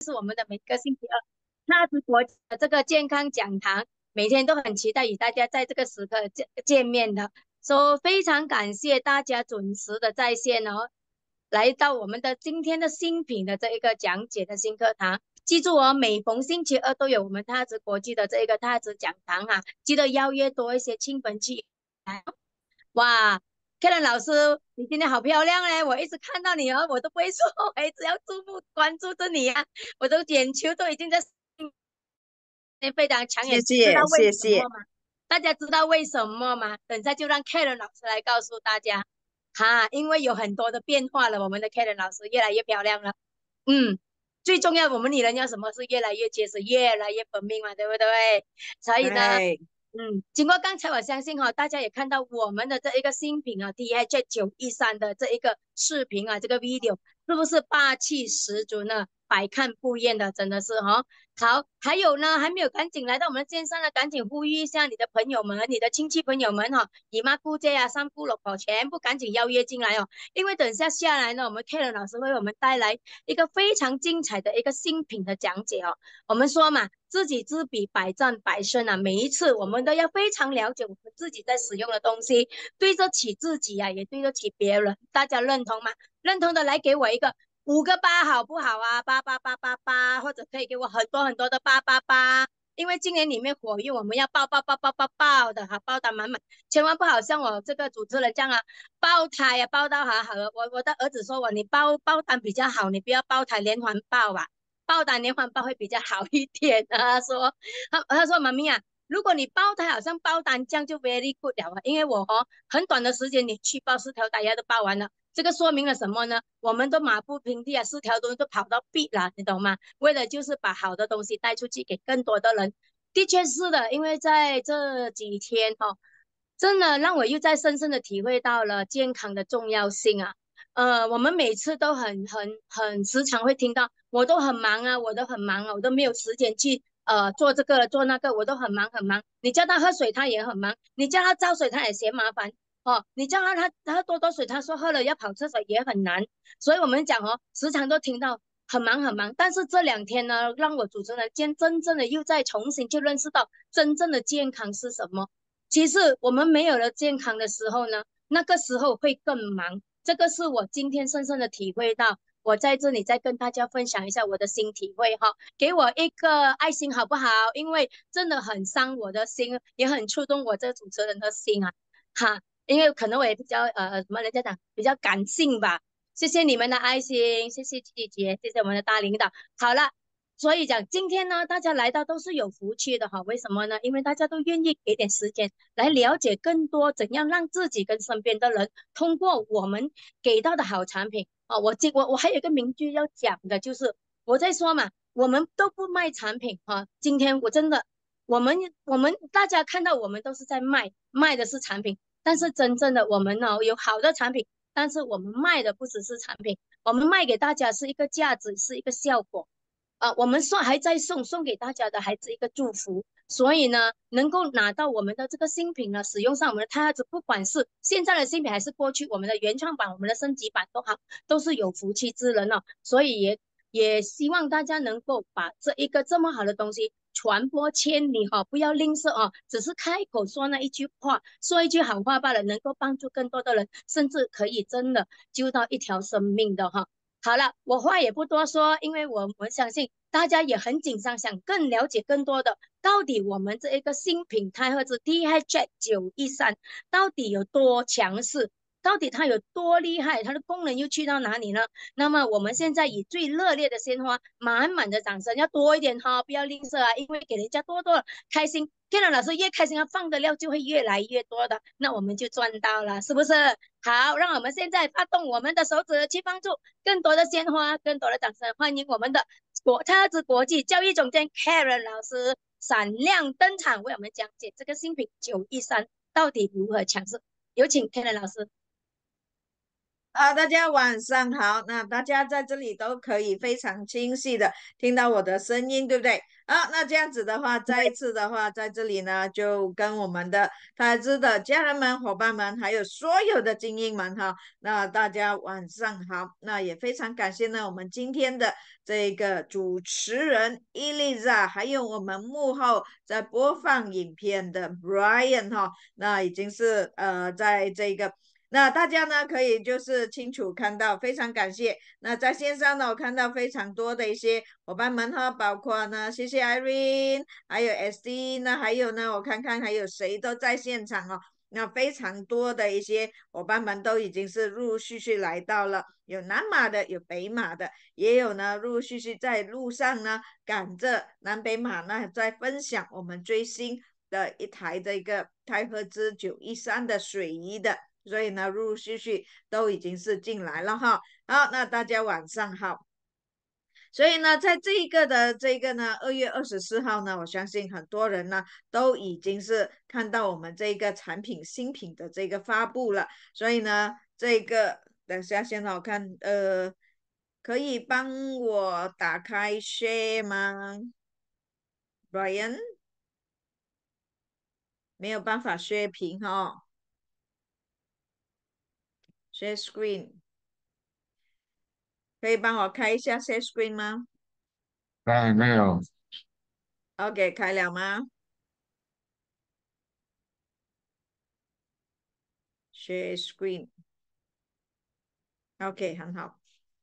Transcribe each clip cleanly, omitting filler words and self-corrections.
是我们的每个星期二，那是国际的这个健康讲堂，每天都很期待与大家在这个时刻见面的。非常感谢大家准时的在线哦，来到我们的今天的新品的这一个讲解的新课堂。记住哦，每逢星期二都有我们太子国际的这一个太子讲堂哈、记得邀约多一些亲朋戚友。哇，Karen 老师，你今天好漂亮嘞！我一直看到你哦，我都不会说，我一直要注目关注着你啊，我的眼球都已经在非常抢眼。知道谢谢为谢谢。 什么吗？大家知道为什么吗？等下就让 Karen 老师来告诉大家。哈，因为有很多的变化了，我们的 Karen 老师越来越漂亮了。嗯，最重要，我们女人要什么是越来越结实，越来越本命嘛，对不对？所以呢， 对， 经过刚才我相信哈、大家也看到我们的这一个新品啊，TIJ 913的这一个视频啊，这个 video 是不是霸气十足呢？百看不厌的，真的是哈、好，还有呢，还没有赶紧来到我们线上的，赶紧呼吁一下你的朋友们、你的亲戚朋友们哈、姨妈姑姐啊、三姑六婆全部赶紧邀约进来哦，因为等下来呢，我们 Karen 老师会为我们带来一个非常精彩的一个新品的讲解哦。我们说嘛，知己知彼，百战百胜啊。每一次我们都要非常了解我们自己在使用的东西，对得起自己啊，也对得起别人。大家认同吗？认同的来给我一个5个8好不好啊？88888，或者可以给我很多很多的888。因为今年里面火运，我们要爆的哈，爆打满满，千万不好像我这个主持人这样啊，爆胎啊，爆到好好。我的儿子说你爆单比较好，你不要爆胎连环爆吧。爆单连环爆会比较好一点啊。他说妈咪啊，如果你爆胎好像爆单这样就 very good 了啊，因为我很短的时间你去爆4条大牙都爆完了，这个说明了什么呢？我们都马不停蹄啊，4条东西都跑到壁了，你懂吗？为了就是把好的东西带出去给更多的人。的确是的，因为在这几天真的让我又在深深的体会到了健康的重要性啊。我们每次都很时常会听到，我都很忙啊，我都很忙啊，我都没有时间去做这个做那个，我都很忙很忙。你叫他喝水，他也很忙；你叫他招水，他也嫌麻烦。哦，你叫他喝多多水，他说喝了要跑厕所也很难。所以我们讲时常都听到很忙很忙。但是这2天呢，让我主持人真正的又再重新去认识到真正的健康是什么。其实我们没有了健康的时候呢，那个时候会更忙。这个是我今天深深的体会到。我在这里再跟大家分享一下我的新体会哈，给我一个爱心好不好？因为真的很伤我的心，也很触动我这个主持人的心啊，哈，因为可能我也比较什么人家讲比较感性吧。谢谢你们的爱心，谢谢季姐，谢谢我们的大领导。好了，所以讲今天呢，大家来到都是有福气的哈。为什么呢？因为大家都愿意给点时间来了解更多，怎样让自己跟身边的人通过我们给到的好产品啊。我还有一个名句要讲的，就是我在说嘛，我们都不卖产品啊。今天我真的，我们大家看到我们都是在卖的是产品，但是真正的我们呢，有好的产品，但是我们卖的不只是产品，我们卖给大家是一个价值，是一个效果。我们还在送给大家的还是一个祝福。所以呢，能够拿到我们的这个新品呢，使用上我们的太子，不管是现在的新品还是过去我们的原创版、我们的升级版都好，都是有福气之人哦。所以也希望大家能够把这一个这么好的东西传播千里哈、不要吝啬只是开口说那一句话，说一句好话罢了，能够帮助更多的人，甚至可以真的救到一条生命的好了，我话也不多说，因为我相信大家也很紧张，想更了解更多的，到底我们这一个新品钛合金 DHJ 913到底有多强势，到底它有多厉害，它的功能又去到哪里呢？那么我们现在以最热烈的鲜花，满满的掌声，要多一点哈，不要吝啬啊，因为给人家多多开心。天朗老师越开心，他放的料就会越来越多的，那我们就赚到了，是不是？好，让我们现在发动我们的手指，去帮助更多的鲜花，更多的掌声，欢迎我们的特子国际教育总监 Karen 老师闪亮登场，为我们讲解这个新品913到底如何强势。有请 Karen 老师。 大家晚上好。那大家在这里都可以非常清晰的听到我的声音，对不对？那这样子的话，再一次的话，在这里呢，就跟我们的台资的家人们、伙伴们，还有所有的精英们哈，那大家晚上好。那也非常感谢呢，我们今天的这个主持人伊丽莎，还有我们幕后在播放影片的 Brian 哈，那已经是在这个。那大家呢可以就是清楚看到，非常感谢。那在线上呢，我看到非常多的一些伙伴们哈，包括呢，谢谢 Irene，还有 SD，那还有呢，我看看还有谁都在现场哦。那非常多的一些伙伴们都已经是陆陆续续来到了，有南马的，有北马的，也有呢陆陆续续在路上呢赶着南北马呢在分享我们最新的一台这个太赫兹913的水仪的。所以呢，陆陆续续都已经是进来了哈。好，那大家晚上好。所以呢，在这个呢，2月24号呢，我相信很多人呢都已经是看到我们这个产品新品的这个发布了。所以呢，这个等下先好看，可以帮我打开 share 吗，Brian？没有办法 share 屏哈，share screen，可以帮我开一下 share screen 吗没有， ？OK，开了吗？share screen，OK，很好。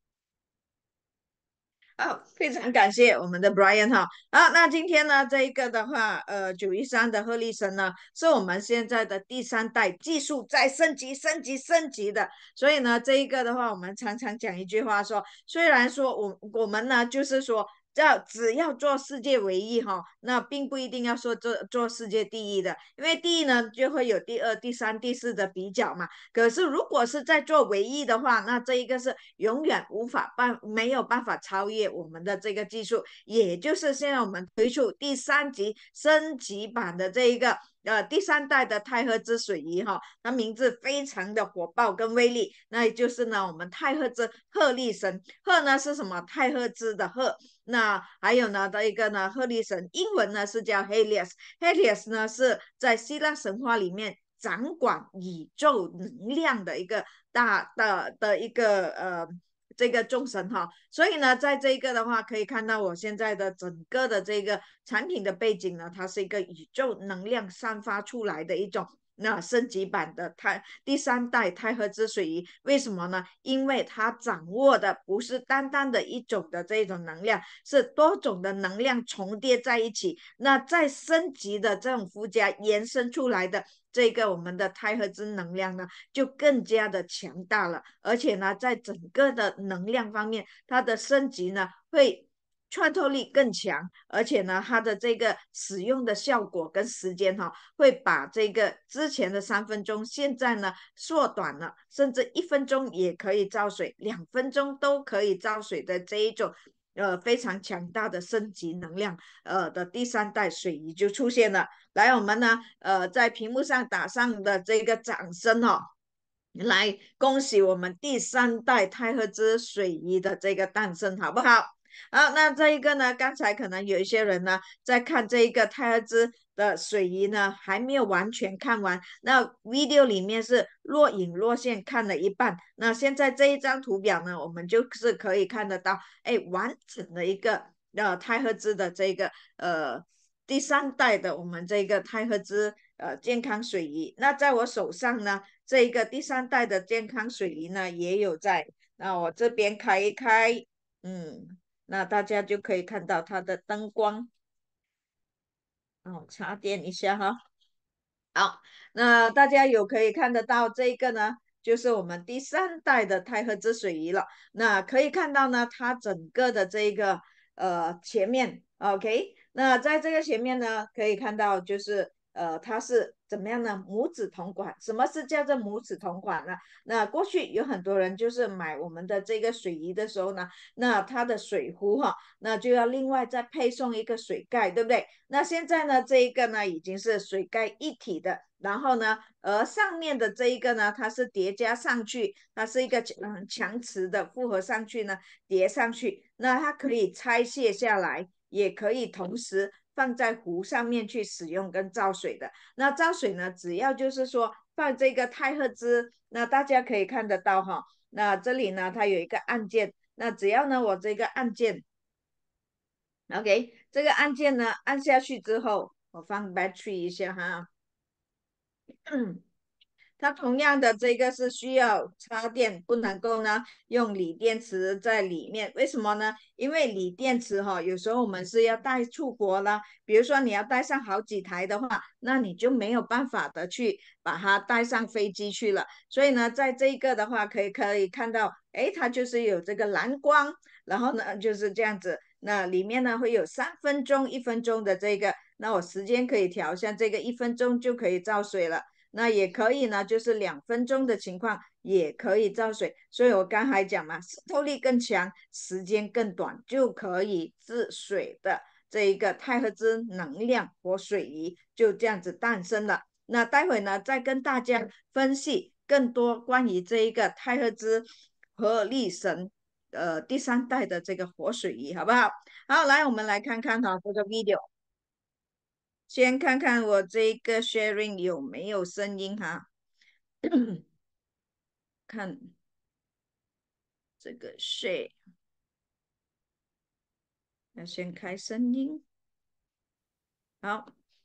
非常感谢我们的 Brian 哈。那今天呢，这一个的话，913的鹤立神呢，是我们现在的第三代技术在升级、升级、升级的。所以呢，这一个的话，我们常常讲一句话说，虽然说我们呢，就是说。只要做世界唯一哈，那并不一定要说做世界第一的，因为第一呢就会有第二、第三、第四的比较嘛。可是如果是在做唯一的话，那这一个是永远没有办法超越我们的这个技术，也就是现在我们推出第三级升级版的这一个第三代的太赫兹水仪哈，它名字非常的火爆跟威力，那也就是呢我们太赫兹鹤立神，鹤呢是什么？太赫兹的鹤。那还有呢，的一个呢，鹤立神，英文呢是叫 Helios，Helios 呢是在希腊神话里面掌管宇宙能量的一个大的一个这个众神哈。所以呢，在这个的话，可以看到我现在的整个的这个产品的背景呢，它是一个宇宙能量散发出来的一种。那升级版的第三代太赫兹水仪，为什么呢？因为它掌握的不是单单的一种的这种能量，是多种的能量重叠在一起。那在升级的这种附加延伸出来的这个我们的太赫兹能量呢，就更加的强大了。而且呢，在整个的能量方面，它的升级呢会穿透力更强，而且呢，它的这个使用的效果跟时间哈，会把这个之前的3分钟，现在呢缩短了，甚至1分钟也可以造水，2分钟都可以造水的这一种非常强大的升级能量的第三代水仪就出现了。来，我们呢在屏幕上打上的这个掌声哈、来恭喜我们第三代太赫兹水仪的这个诞生，好不好？好，那这一个呢，刚才可能有一些人呢在看这一个太赫兹的水仪呢，还没有完全看完。那 video 里面是若隐若现看了一半。那现在这一张图表呢，我们就是可以看得到，哎，完整的一个太赫兹的这个第三代的我们这个太赫兹健康水仪。那在我手上呢，这一个第三代的健康水仪呢也有在。那我这边开一开，那大家就可以看到它的灯光。插电一下哈。好，那大家有可以看得到这个呢，就是我们第三代的太赫兹水仪了。那可以看到呢，它整个的这个前面，OK，那在这个前面呢，可以看到就是它是怎么样呢？母子同款。什么是叫做母子同款呢？那过去有很多人就是买我们的这个水仪的时候呢，那它的水壶哈，那就要另外再配送一个水盖，对不对？那现在呢，这一个呢已经是水盖一体的，然后呢，而上面的这一个呢，它是叠加上去，它是一个强磁的复合上去呢，叠上去，那它可以拆卸下来，也可以同时放在壶上面去使用跟造水的。那造水呢，只要就是说放这个太赫兹，那大家可以看得到哈，那这里呢它有一个按键，那只要呢我这个按键 ，OK， 这个按键呢按下去之后，我放 battery 一下哈。它同样的这个是需要插电，不能够呢用锂电池在里面。为什么呢？因为锂电池有时候我们是要带出国啦，比如说你要带上好几台的话，那你就没有办法的去把它带上飞机去了。所以呢，在这一个的话，可以看到，哎，它就是有这个蓝光，然后呢就是这样子。那里面呢会有3分钟、1分钟的这个，那我时间可以调，像这个1分钟就可以造水了。那也可以呢，就是2分钟的情况也可以造水，所以我刚才讲嘛，渗透力更强，时间更短，就可以治水的这一个太赫兹能量活水仪就这样子诞生了。那待会呢，再跟大家分析更多关于这一个太赫兹和力神第3代的这个活水仪，好不好？好，来我们来看看哈这个 video。先看看我这个 sharing 有没有声音哈，看这个 share， 要先开声音，好。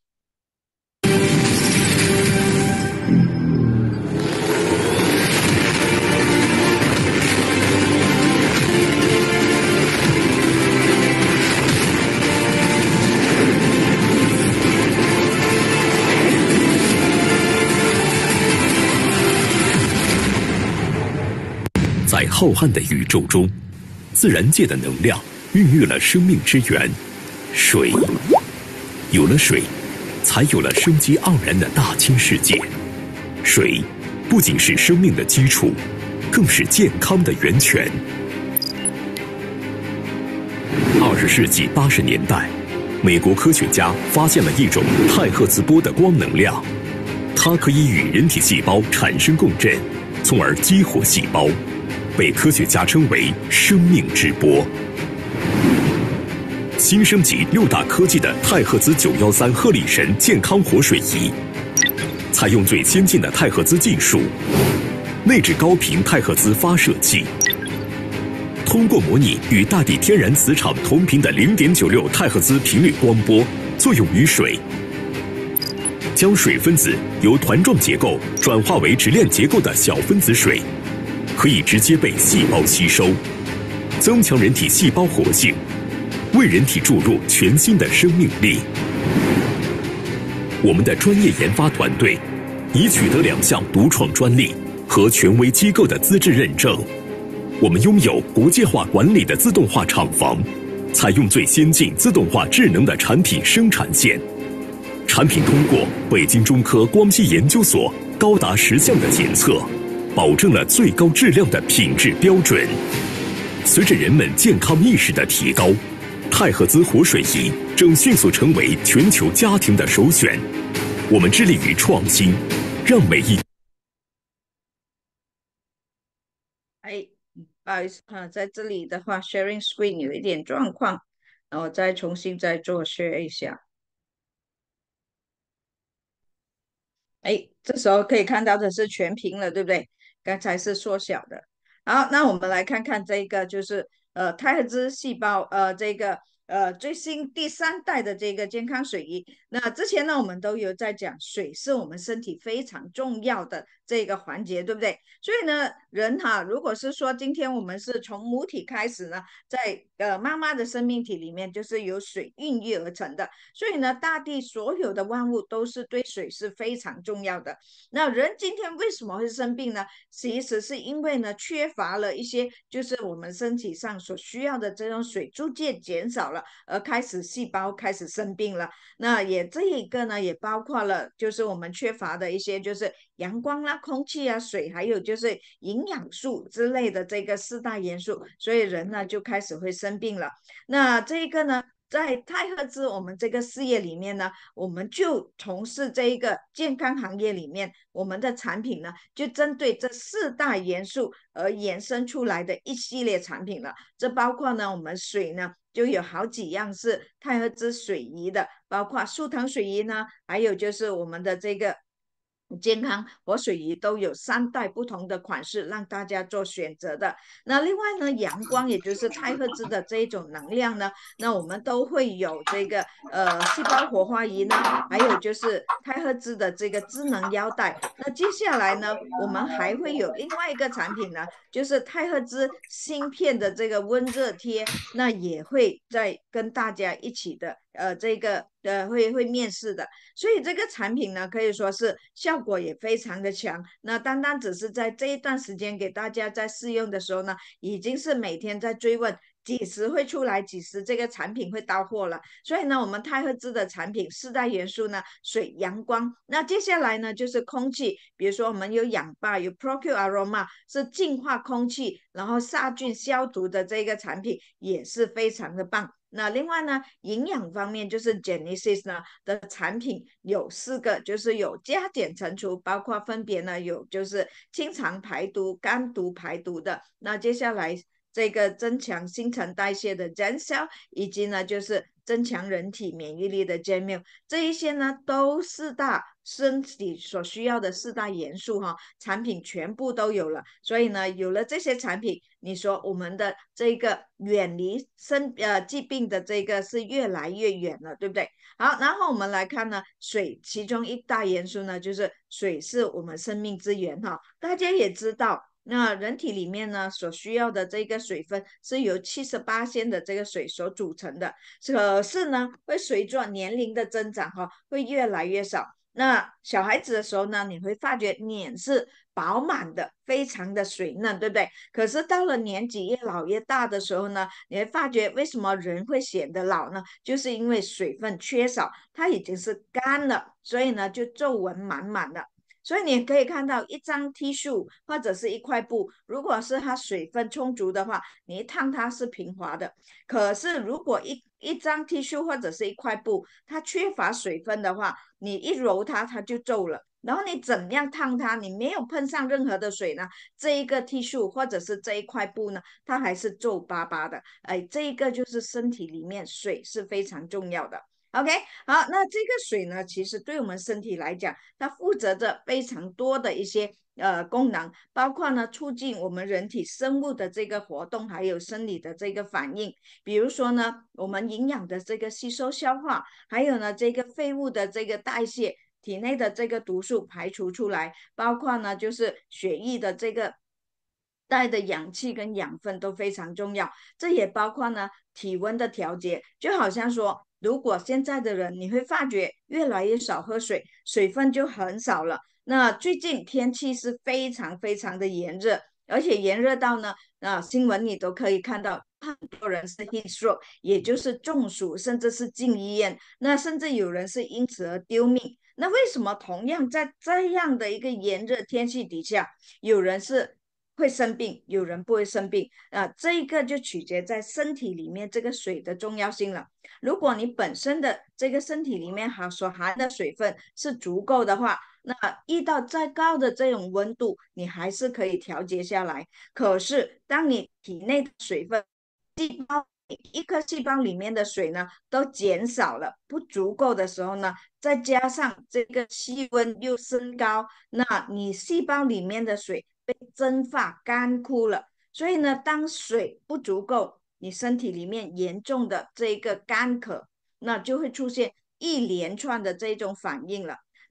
在浩瀚的宇宙中，自然界的能量孕育了生命之源——水。有了水，才有了生机盎然的大千世界。水不仅是生命的基础，更是健康的源泉。20世纪80年代，美国科学家发现了一种太赫兹波的光能量，它可以与人体细胞产生共振，从而激活细胞。被科学家称为生命之波。新升级6大科技的太赫兹913鹤立神健康活水仪，采用最先进的太赫兹技术，内置高频太赫兹发射器，通过模拟与大地天然磁场同频的0.96太赫兹频率光波作用于水，将水分子由团状结构转化为直链结构的小分子水。可以直接被细胞吸收，增强人体细胞活性，为人体注入全新的生命力。我们的专业研发团队已取得2项独创专利和权威机构的资质认证。我们拥有国际化管理的自动化厂房，采用最先进自动化智能的产品生产线。产品通过北京中科光息研究所高达10项的检测。保证了最高质量的品质标准。随着人们健康意识的提高，太赫兹活水仪正迅速成为全球家庭的首选。我们致力于创新，让每一…… 不好意思哈，在这里的话 ，sharing screen 有一点状况，然后再重新再做 share 一下。这时候可以看到的是全屏了，对不对？刚才是缩小的。好，那我们来看看这个，就是太赫兹细胞这个最新第3代的这个健康水仪。那之前呢，我们都有在讲，水是我们身体非常重要的这个环节，对不对？所以呢，人哈，如果是说今天我们是从母体开始呢，在妈妈的生命体里面，就是由水孕育而成的，所以呢，大地所有的万物都是对水是非常重要的。那人今天为什么会生病呢？其实是因为呢，缺乏了一些就是我们身体上所需要的这种水，逐渐减少了，而开始细胞开始生病了。那也这一个呢，也包括了就是我们缺乏的一些就是阳光啦、空气啊、水，还有就是营养素之类的这个四大元素，所以人呢就开始会生病了。那这个呢，在泰赫兹我们这个事业里面呢，我们就从事这一个健康行业里面，我们的产品呢就针对这四大元素而延伸出来的一系列产品了。这包括呢，我们水呢就有好几样是泰赫兹水仪的，包括速腾水仪呢，还有就是我们的这个健康活水仪都有3代不同的款式让大家做选择的。那另外呢，阳光也就是泰赫兹的这一种能量呢，那我们都会有这个细胞活化仪呢，还有就是泰赫兹的这个智能腰带。那接下来呢，我们还会有另外一个产品呢，就是泰赫兹芯片的这个温热贴，那也会再跟大家一起的这个会面试的。所以这个产品呢，可以说是效果也非常的强。那单单只是在这一段时间给大家在试用的时候呢，已经是每天在追问几时会出来，几时这个产品会到货了。所以呢，我们泰赫兹的产品4大元素呢，水、阳光。那接下来呢，就是空气，比如说我们有氧吧，有 Procure Aroma 是净化空气，然后杀菌消毒的这个产品也是非常的棒。那另外呢，营养方面就是 Genesis 呢的产品有4个，就是有加减乘除，包括分别呢有就是清肠排毒、肝毒排毒的。那接下来这个增强新陈代谢的 Gen-Cell， 以及呢就是增强人体免疫力的 Gen-Mu， 这一些呢都4大身体所需要的4大元素哈，产品全部都有了。所以呢，有了这些产品，你说我们的这个远离疾病的这个是越来越远了，对不对？好，然后我们来看呢，水其中一大元素呢，就是水是我们生命之源哈。大家也知道，那人体里面呢所需要的这个水分是由78%的这个水所组成的，可是呢，会随着年龄的增长哈，会越来越少。那小孩子的时候呢，你会发觉脸是饱满的，非常的水嫩，对不对？可是到了年纪越老越大的时候呢，你会发觉为什么人会显得老呢？就是因为水分缺少，它已经是干了，所以呢就皱纹满满的。所以你可以看到一张 T 恤或者是一块布，如果是它水分充足的话，你一烫它是平滑的。可是如果一张 T 恤或者是一块布，它缺乏水分的话，你一揉它，它就皱了。然后你怎样烫它，你没有碰上任何的水呢，这一个 T 恤或者是这一块布呢，它还是皱巴巴的。哎，这一个就是身体里面水是非常重要的。OK， 好，那这个水呢，其实对我们身体来讲，它负责着非常多的一些功能，包括呢促进我们人体生物的这个活动，还有生理的这个反应。比如说呢，我们营养的这个吸收消化，还有呢这个废物的这个代谢，体内的这个毒素排除出来，包括呢就是血液的这个带的氧气跟养分都非常重要。这也包括呢体温的调节，就好像说，如果现在的人你会发觉越来越少喝水，水分就很少了。那最近天气是非常非常的炎热，而且炎热到呢，新闻你都可以看到很多人是 heat stroke， 也就是中暑，甚至是进医院。那甚至有人是因此而丢命。那为什么同样在这样的一个炎热天气底下，有人是会生病，有人不会生病这一个就取决在身体里面这个水的重要性了。如果你本身的这个身体里面所含的水分是足够的话，那遇到再高的这种温度，你还是可以调节下来。可是当你体内的水分，一颗细胞里面的水呢都减少了，不足够的时候呢，再加上这个气温又升高，那你细胞里面的水被蒸发干枯了。所以呢，当水不足够，你身体里面严重的这个干渴，那就会出现一连串的这种反应了。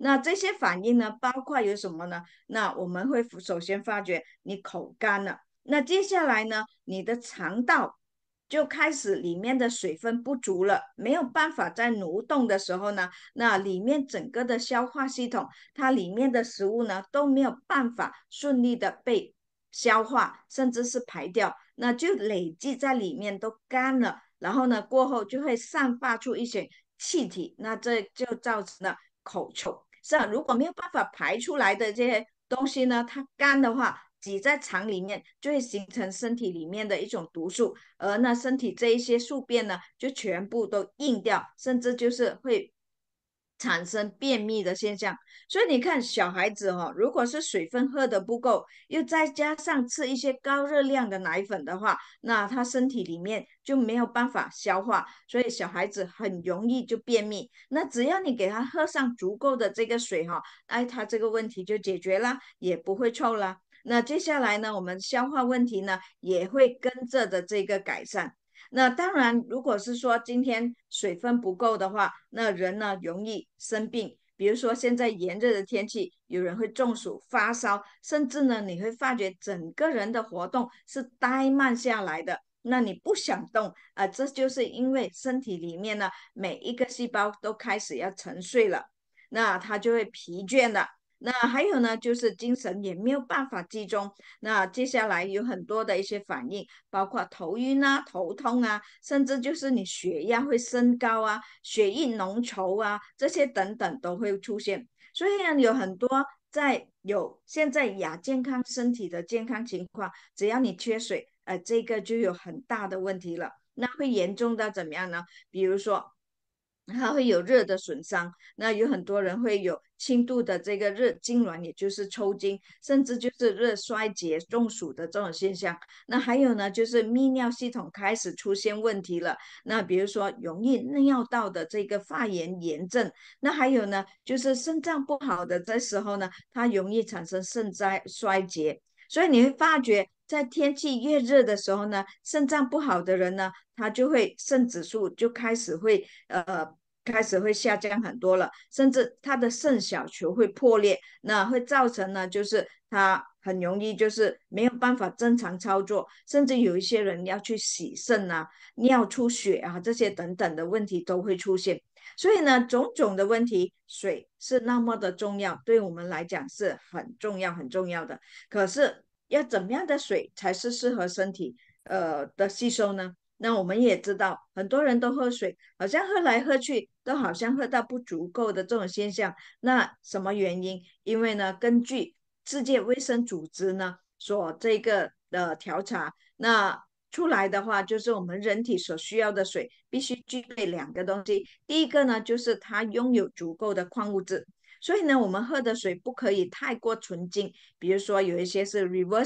那这些反应呢，包括有什么呢？那我们会首先发觉你口干了，那接下来呢，你的肠道就开始里面的水分不足了，没有办法在蠕动的时候呢，那里面整个的消化系统，它里面的食物呢都没有办法顺利的被消化，甚至是排掉，那就累积在里面都干了，然后呢过后就会散发出一些气体，那这就造成了口臭。是啊，如果没有办法排出来的这些东西呢，它干的话，挤在肠里面就会形成身体里面的一种毒素，而呢身体这一些宿便呢就全部都硬掉，甚至就是会产生便秘的现象。所以你看小孩子如果是水分喝得不够，又再加上吃一些高热量的奶粉的话，那他身体里面就没有办法消化，所以小孩子很容易就便秘。那只要你给他喝上足够的这个水哎，他这个问题就解决了，也不会臭了。那接下来呢，我们消化问题呢也会跟着的这个改善。那当然，如果是说今天水分不够的话，那人呢容易生病。比如说现在炎热的天气，有人会中暑、发烧，甚至呢你会发觉整个人的活动是怠慢下来的。那你不想动这就是因为身体里面呢每一个细胞都开始要沉睡了，那它就会疲倦了。那还有呢，就是精神也没有办法集中。那接下来有很多的一些反应，包括头晕啊、头痛啊，甚至就是你血压会升高啊、血液浓稠啊，这些等等都会出现。所以呢，有很多现在亚健康身体的健康情况，只要你缺水，这个就有很大的问题了。那会严重到怎么样呢？比如说它会有热的损伤，那有很多人会有轻度的这个热痉挛，也就是抽筋，甚至就是热衰竭、中暑的这种现象。那还有呢，就是泌尿系统开始出现问题了。那比如说容易尿道的这个发炎炎症，那还有呢，就是肾脏不好的这时候呢，它容易产生肾衰竭。所以你会发觉，在天气越热的时候呢，肾脏不好的人呢，他就会肾指数就开始会下降很多了，甚至他的肾小球会破裂，那会造成呢，就是他很容易就是没有办法正常操作，甚至有一些人要去洗肾啊、尿出血啊这些等等的问题都会出现。所以呢，种种的问题，水是那么的重要，对我们来讲是很重要、很重要的。可是要怎么样的水才是适合身体的吸收呢？那我们也知道，很多人都喝水，好像喝来喝去都好像喝到不足够的这种现象。那什么原因？因为呢，根据世界卫生组织呢所这个的调查，那出来的话，就是我们人体所需要的水必须具备两个东西。第一个呢，就是它拥有足够的矿物质。所以呢，我们喝的水不可以太过纯净，比如说有一些是 reverse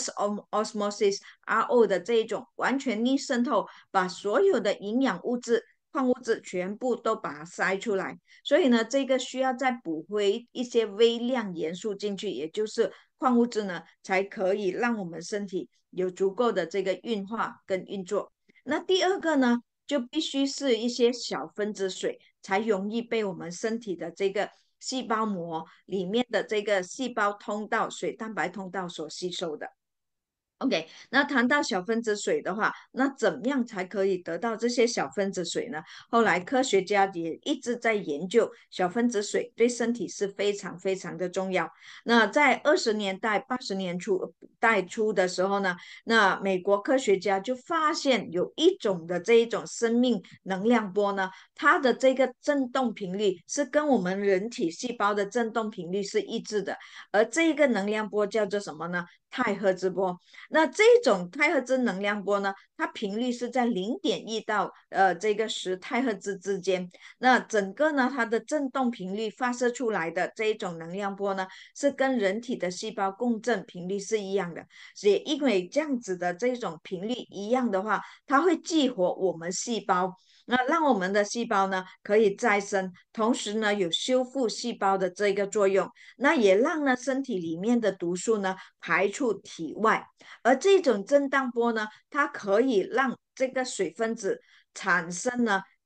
osmosis（RO） 的这一种完全逆渗透，把所有的营养物质、矿物质全部都把它筛出来。所以呢，这个需要再补回一些微量元素进去，也就是矿物质呢，才可以让我们身体有足够的这个运化跟运作。那第二个呢，就必须是一些小分子水，才容易被我们身体的这个细胞膜里面的这个细胞通道、水蛋白通道所吸收的。OK，那谈到小分子水的话，那怎么样才可以得到这些小分子水呢？后来科学家也一直在研究小分子水对身体是非常非常的重要。那在20年代、80年代初的时候呢，那美国科学家就发现有一种的这一种生命能量波呢，它的这个振动频率是跟我们人体细胞的振动频率是一致的，而这一个能量波叫做什么呢？太赫兹波。那这种太赫兹能量波呢，它频率是在0.1到这个10太赫兹之间。那整个呢，它的振动频率发射出来的这一种能量波呢，是跟人体的细胞共振频率是一样的。所以因为这样子的这种频率一样的话，它会激活我们细胞。那让我们的细胞呢可以再生，同时呢有修复细胞的这个作用，那也让呢身体里面的毒素呢排出体外。而这种震荡波呢，它可以让这个水分子产生呢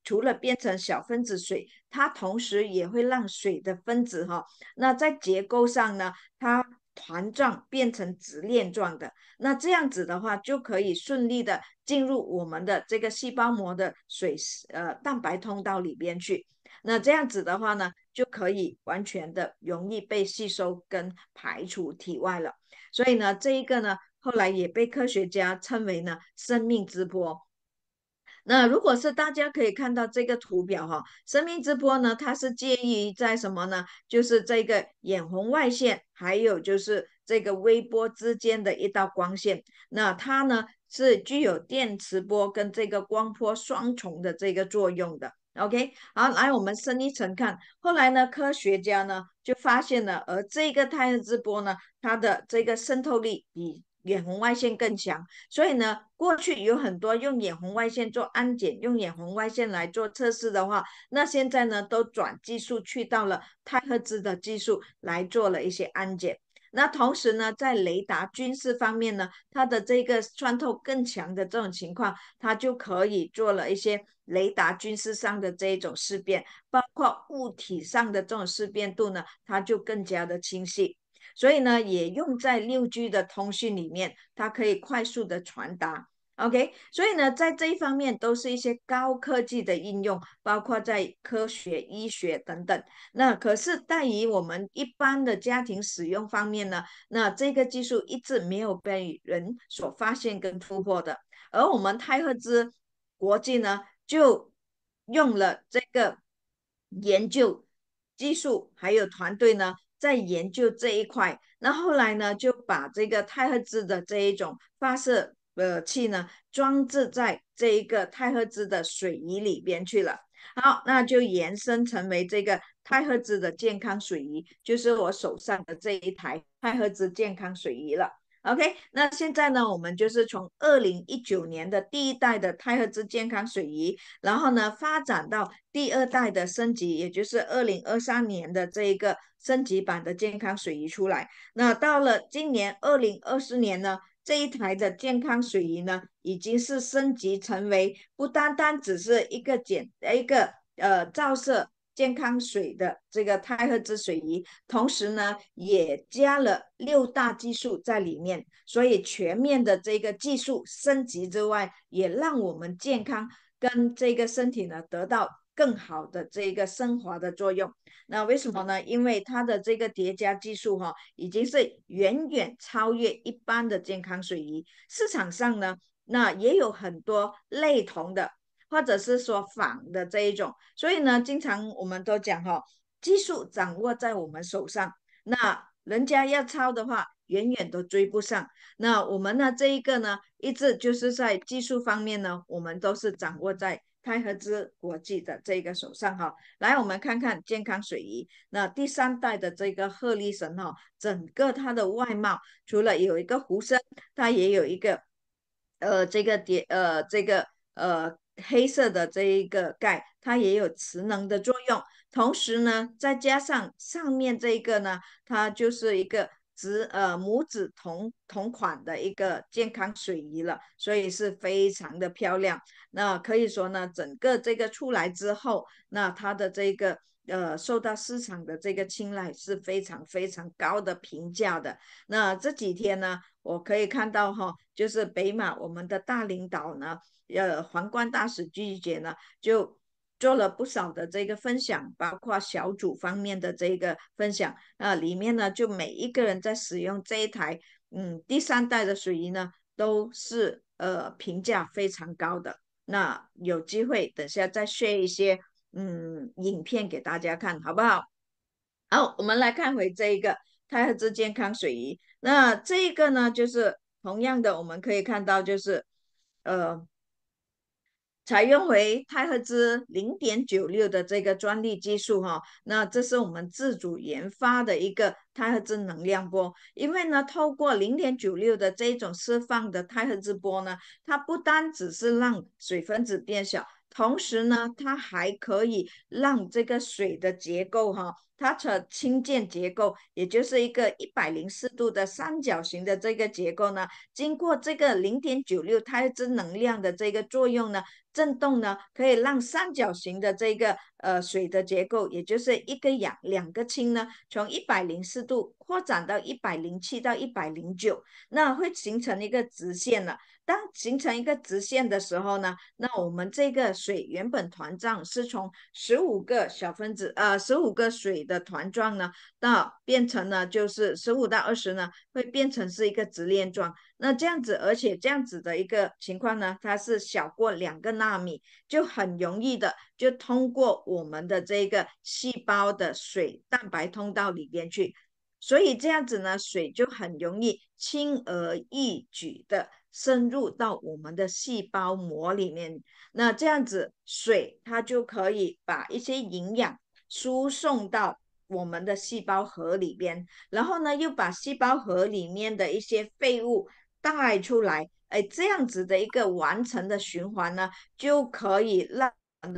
除了变成小分子水，它同时也会让水的分子那在结构上呢，它团状变成直链状的。那这样子的话，就可以顺利的进入我们的这个细胞膜的蛋白通道里边去。那这样子的话呢，就可以完全的容易被吸收跟排除体外了。所以呢，这一个呢，后来也被科学家称为呢生命之波。那如果是大家可以看到这个图表生命之波呢，它是介于在什么呢？就是这个远红外线还有就是这个微波之间的一道光线。那它呢是具有电磁波跟这个光波双重的这个作用的。OK， 好，来我们深一层看。后来呢，科学家呢就发现了，而这个太赫兹波呢，它的这个渗透力比远红外线更强。所以呢，过去有很多用远红外线做安检，用远红外线来做测试的话，那现在呢都转技术去到了太赫兹的技术来做了一些安检。那同时呢，在雷达军事方面呢，它的这个穿透更强的这种情况，它就可以做了一些雷达军事上的这一种识别，包括物体上的这种识别度呢，它就更加的清晰。所以呢，也用在6G 的通讯里面，它可以快速的传达。OK， 所以呢，在这一方面都是一些高科技的应用，包括在科学、医学等等。那可是在于我们一般的家庭使用方面呢，那这个技术一直没有被人所发现跟突破的。而我们太赫兹国际呢，就用了这个研究技术还有团队呢，在研究这一块。那后来呢，就把这个太赫兹的这一种发射器呢，装置在这一个太赫兹的水仪里边去了。好，那就延伸成为这个太赫兹的健康水仪，就是我手上的这一台太赫兹健康水仪了。OK， 那现在呢，我们就是从2019年的第一代的太赫兹健康水仪，然后呢发展到第2代的升级，也就是2023年的这一个升级版的健康水仪出来。那到了今年2024年呢，这一台的健康水仪呢，已经是升级成为不单单只是一个照射健康水的这个太赫兹水仪，同时呢也加了6大技术在里面，所以全面的这个技术升级之外，也让我们健康跟这个身体呢得到更好的这个升华的作用。那为什么呢？因为它的这个叠加技术已经是远远超越一般的健康水仪，市场上呢那也有很多类同的或者是说仿的这一种。所以呢，经常我们都讲技术掌握在我们手上，那人家要抄的话远远都追不上。那我们呢这一个呢，一直就是在技术方面呢，我们都是掌握在太赫兹国际的这个手上来，我们看看健康水仪。那第3代的这个鹤立神整个它的外貌，除了有一个壶身，它也有一个黑色的这一个盖，它也有磁能的作用。同时呢，再加上上面这一个呢，它就是一个母子同款的一个健康水仪了，所以是非常的漂亮。那可以说呢，整个这个出来之后，那它的这个受到市场的这个青睐是非常非常高的评价的。那这几天呢，我可以看到就是北马我们的大领导呢，皇冠大使鞠姐呢，就做了不少的这个分享，包括小组方面的这个分享里面呢，就每一个人在使用这一台第3代的水仪呢，都是评价非常高的。那有机会等下再 share 一些影片给大家看，好不好？好，我们来看回这一个太赫兹健康水仪。那这一个呢，就是同样的，我们可以看到就是采用回太赫兹0.96的这个专利技术那这是我们自主研发的一个太赫兹能量波。因为呢，透过0.96的这种释放的太赫兹波呢，它不单只是让水分子变小， 同时呢，它还可以让这个水的结构它的氢键结构，也就是一个104度的三角形的这个结构呢，经过这个0.96太赫兹能量的这个作用呢，振动呢，可以让三角形的这个水的结构，也就是一个氧两个氢呢，从104度扩展到107到109，那会形成一个直线了。当形成一个直线的时候呢，那我们这个水原本团状是从15个小分子15个水的团状呢，到变成了就是15到20呢，会变成是一个直链状。那这样子，而且这样子的一个情况呢，它是小过2个纳米，就很容易的就通过我们的这个细胞的水蛋白通道里边去。所以这样子呢，水就很容易轻而易举的深入到我们的细胞膜里面。那这样子，水它就可以把一些营养输送到我们的细胞核里边，然后呢，又把细胞核里面的一些废物带出来。哎，这样子的一个完成的循环呢，就可以让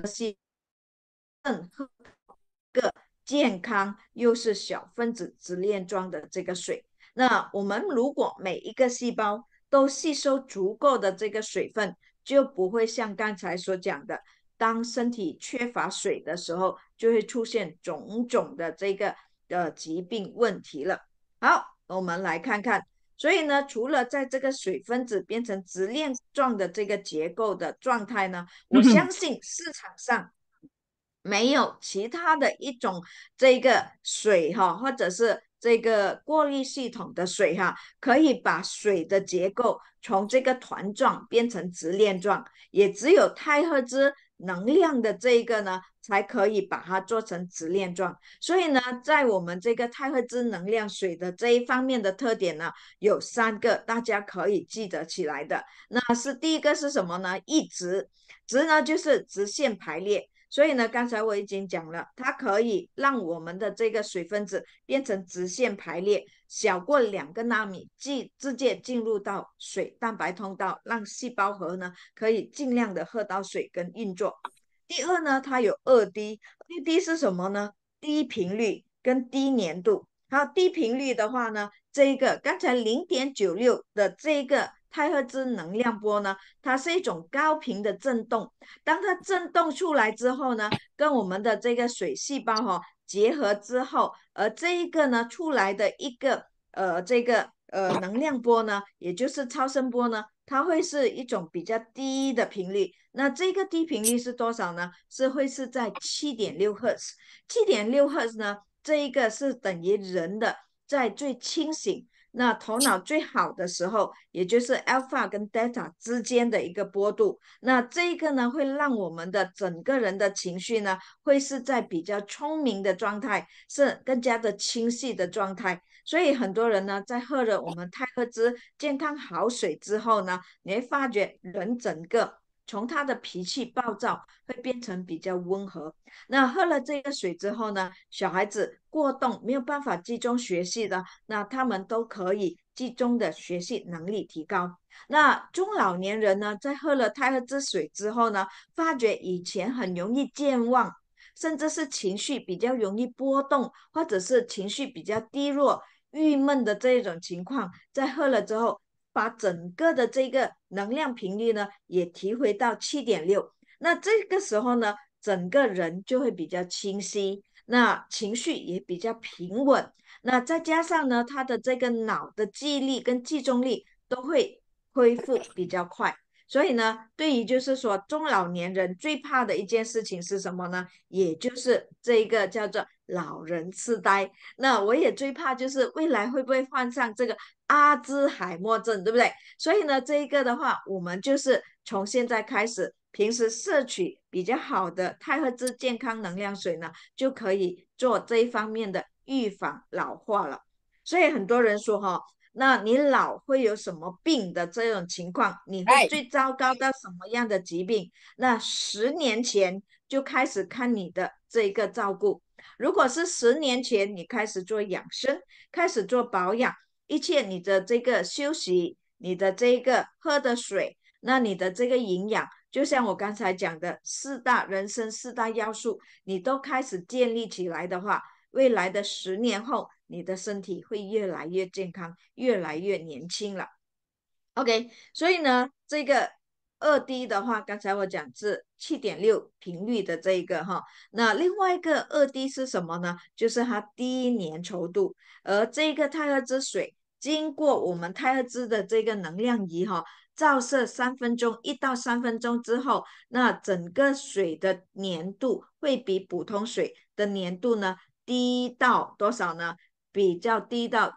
健康又是小分子直链状的这个水。那我们如果每一个细胞都吸收足够的这个水分，就不会像刚才所讲的，当身体缺乏水的时候，就会出现种种的这个疾病问题了。好，我们来看看。所以呢，除了在这个水分子变成直链状的这个结构的状态呢，我相信市场上没有其他的一种这个水或者是这个过滤系统的水可以把水的结构从这个团状变成直链状，也只有太赫兹能量的这个呢，才可以把它做成直链状。所以呢，在我们这个太赫兹能量水的这一方面的特点呢，有3个大家可以记得起来的。那是第一个是什么呢？一直，直呢就是直线排列。所以呢，刚才我已经讲了，它可以让我们的这个水分子变成直线排列，小过2个纳米，直接进入到水蛋白通道，让细胞核呢可以尽量的喝到水跟运作。第二呢，它有2D，2D 是什么呢？低频率跟低粘度。好，低频率的话呢，这一个刚才0.96的这个太赫兹能量波呢，它是一种高频的振动。当它振动出来之后呢，跟我们的这个水细胞结合之后，而这一个呢出来的一个能量波呢，也就是超声波呢，它会是一种比较低的频率。那这个低频率是多少呢？会是在7.6赫兹。7.6赫兹呢，这一个是等于人的在最清醒，那头脑最好的时候，也就是 alpha 跟 delta 之间的一个波度。那这个呢，会让我们的整个人的情绪呢，会是在比较聪明的状态，是更加的清晰的状态。所以很多人呢，在喝了我们太赫兹健康好水之后呢，你会发觉人整个从他的脾气暴躁会变成比较温和。那喝了这个水之后呢，小孩子过动没有办法集中学习的，那他们都可以集中的学习能力提高。那中老年人呢，在喝了太赫兹水之后呢，发觉以前很容易健忘，甚至是情绪比较容易波动，或者是情绪比较低落、郁闷的这种情况，在喝了之后，把整个的这个能量频率呢，也提回到7.6。那这个时候呢，整个人就会比较清晰，那情绪也比较平稳。那再加上呢，他的这个脑的记忆力跟集中力都会恢复比较快。所以呢，对于就是说中老年人最怕的一件事情是什么呢？也就是这一个叫做老人痴呆。那我也最怕就是未来会不会患上这个阿兹海默症，对不对？所以呢，这一个的话，我们就是从现在开始，平时摄取比较好的太赫兹健康能量水呢，就可以做这一方面的预防老化了。所以很多人说那你老会有什么病的这种情况？你会最糟糕到什么样的疾病？那10年前就开始看你的这个照顾。如果是10年前你开始做养生，开始做保养，一切你的这个休息，你的这个喝的水，那你的这个营养就像我刚才讲的人生四大要素，你都开始建立起来的话，未来的10年后，你的身体会越来越健康，越来越年轻了。OK，所以呢，这个2D 的话，刚才我讲是7.6频率的这一个哈，那另外一个2D 是什么呢？就是它低粘稠度，而这个太赫兹水经过我们太赫兹的这个能量仪哈，照射3分钟，1到3分钟之后，那整个水的粘度会比普通水的粘度呢低到多少呢？比较低到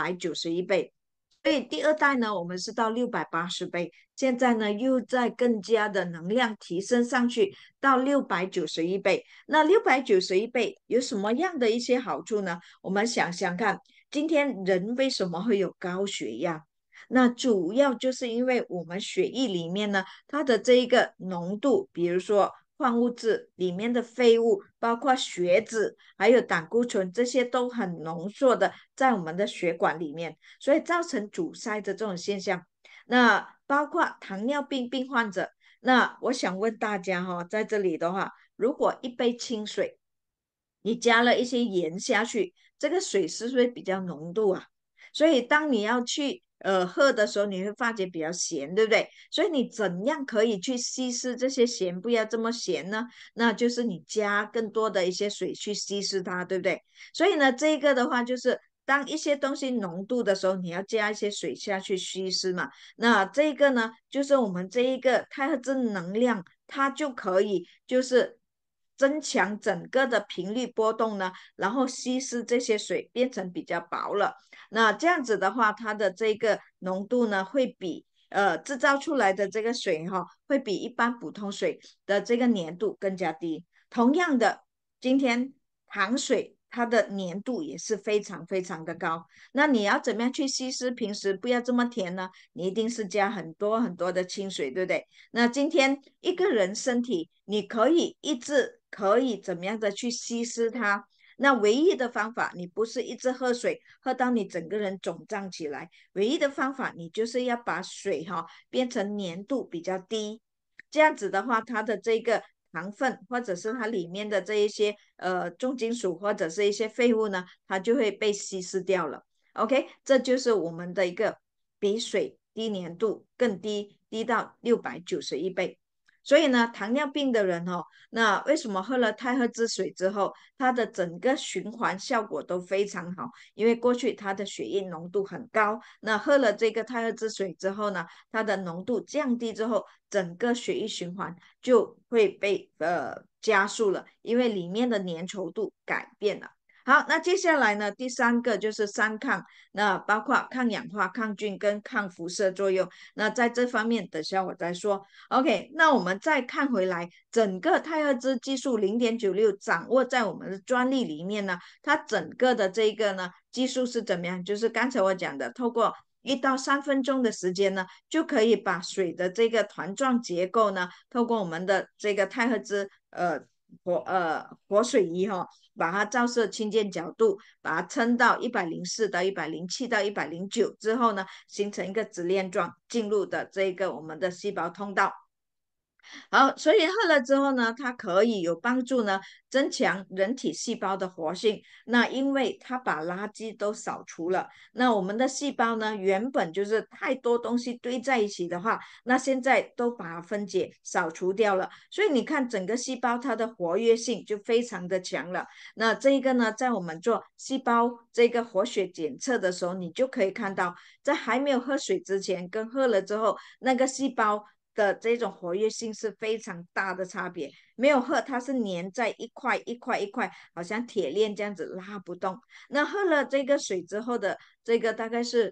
691倍。所以第2代呢，我们是到680倍，现在呢又在更加的能量提升上去到691倍。那691倍有什么样的一些好处呢？我们想想看，今天人为什么会有高血压？那主要就是因为我们血液里面呢，它的这一个浓度，比如说矿物质里面的废物，包括血脂，还有胆固醇，这些都很浓缩的在我们的血管里面，所以造成阻塞的这种现象。那包括糖尿病病患者，那我想问大家哈，在这里的话，如果一杯清水，你加了一些盐下去，这个水是不是比较浓度啊？所以当你要去喝的时候，你会发觉比较咸，对不对？所以你怎样可以去稀释这些咸，不要这么咸呢？那就是你加更多的一些水去稀释它，对不对？所以呢，这个的话就是当一些东西浓度的时候，你要加一些水下去稀释嘛。那这个呢，就是我们这一个太赫兹能量，它就可以就是增强整个的频率波动呢，然后稀释这些水变成比较薄了。那这样子的话，它的这个浓度呢，会比制造出来的这个水哈，会比一般普通水的这个粘度更加低。同样的，今天糖水它的粘度也是非常非常的高。那你要怎么样去稀释？平时不要这么甜呢？你一定是加很多很多的清水，对不对？那今天一个人身体，你可以怎么样的去稀释它？那唯一的方法，你不是一直喝水，喝到你整个人肿胀起来。唯一的方法，你就是要把水变成粘度比较低，这样子的话，它的这个糖分或者是它里面的这一些重金属或者是一些废物呢，它就会被稀释掉了。OK， 这就是我们的一个比水低粘度更低，低到691倍。所以呢，糖尿病的人那为什么喝了太赫兹水之后，它的整个循环效果都非常好？因为过去它的血液浓度很高，那喝了这个太赫兹水之后呢，它的浓度降低之后，整个血液循环就会被加速了，因为里面的粘稠度改变了。好，那接下来呢，第3个就是3抗，那包括抗氧化、抗菌跟抗辐射作用。那在这方面，等下我再说。OK，那我们再看回来，整个太赫兹技术0.96掌握在我们的专利里面呢，它整个的这个呢技术是怎么样？就是刚才我讲的，透过1到3分钟的时间呢，就可以把水的这个团状结构呢，透过我们的这个太赫兹活水仪把它照射氢键角度，把它撑到104到107到109之后呢，形成一个直链状进入的这个我们的细胞通道。好，所以喝了之后呢，它可以有帮助呢，增强人体细胞的活性。那因为它把垃圾都扫除了，那我们的细胞呢，原本就是太多东西堆在一起的话，那现在都把它分解扫除掉了。所以你看整个细胞它的活跃性就非常的强了。那这一个呢，在我们做细胞这个活血检测的时候，你就可以看到，在还没有喝水之前跟喝了之后，那个细胞的这种活跃性是非常大的差别。没有喝，它是粘在一块一块一块，好像铁链这样子拉不动。那喝了这个水之后的这个大概是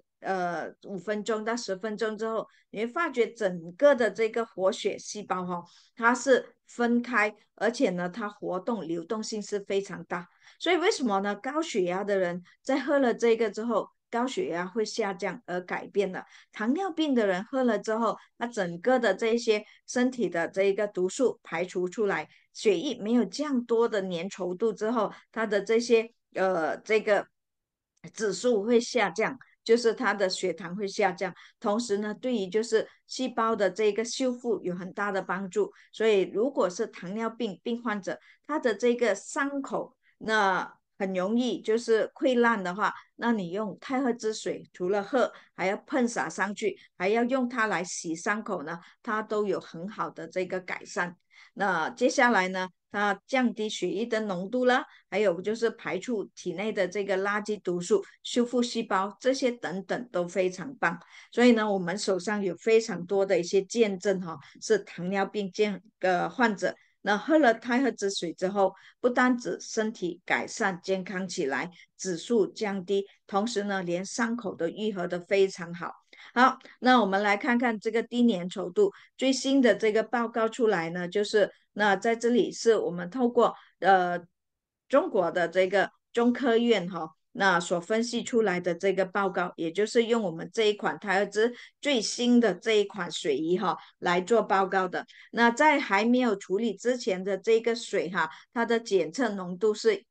5分钟到10分钟之后，你会发觉整个的这个活血细胞它是分开，而且呢它活动流动性是非常大。所以为什么呢？高血压的人在喝了这个之后，高血压会下降而改变了。糖尿病的人喝了之后，他整个的这些身体的这一个毒素排除出来，血液没有这样多的粘稠度之后，它的这些这个指数会下降。 就是它的血糖会下降，同时呢，对于就是细胞的这个修复有很大的帮助。所以如果是糖尿病病患者，他的这个伤口那很容易就是溃烂的话，那你用太赫之水，除了喝，还要喷洒上去，还要用它来洗伤口呢，它都有很好的这个改善。那接下来呢，它降低血液的浓度啦，还有就是排出体内的这个垃圾毒素，修复细胞，这些等等都非常棒。所以呢，我们手上有非常多的一些见证哈，是糖尿病患者。那喝了太赫之水之后，不单指身体改善健康起来，指数降低，同时呢，连伤口都愈合的非常好。好，那我们来看看这个低粘稠度最新的这个报告出来呢，就是那在这里是我们透过中国的这个中科院那所分析出来的这个报告，也就是用我们这一款太赫兹最新的这一款水仪来做报告的。那在还没有处理之前的这个水它的检测浓度是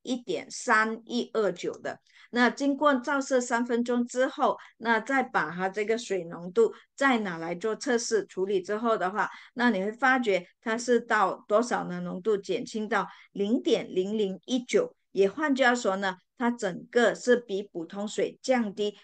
1.3129的。那经过照射3分钟之后，那再把它这个水浓度再拿来做测试处理之后的话，那你会发觉它是到多少呢？浓度减轻到0.0019，也换句话说呢，它整个是比普通水降低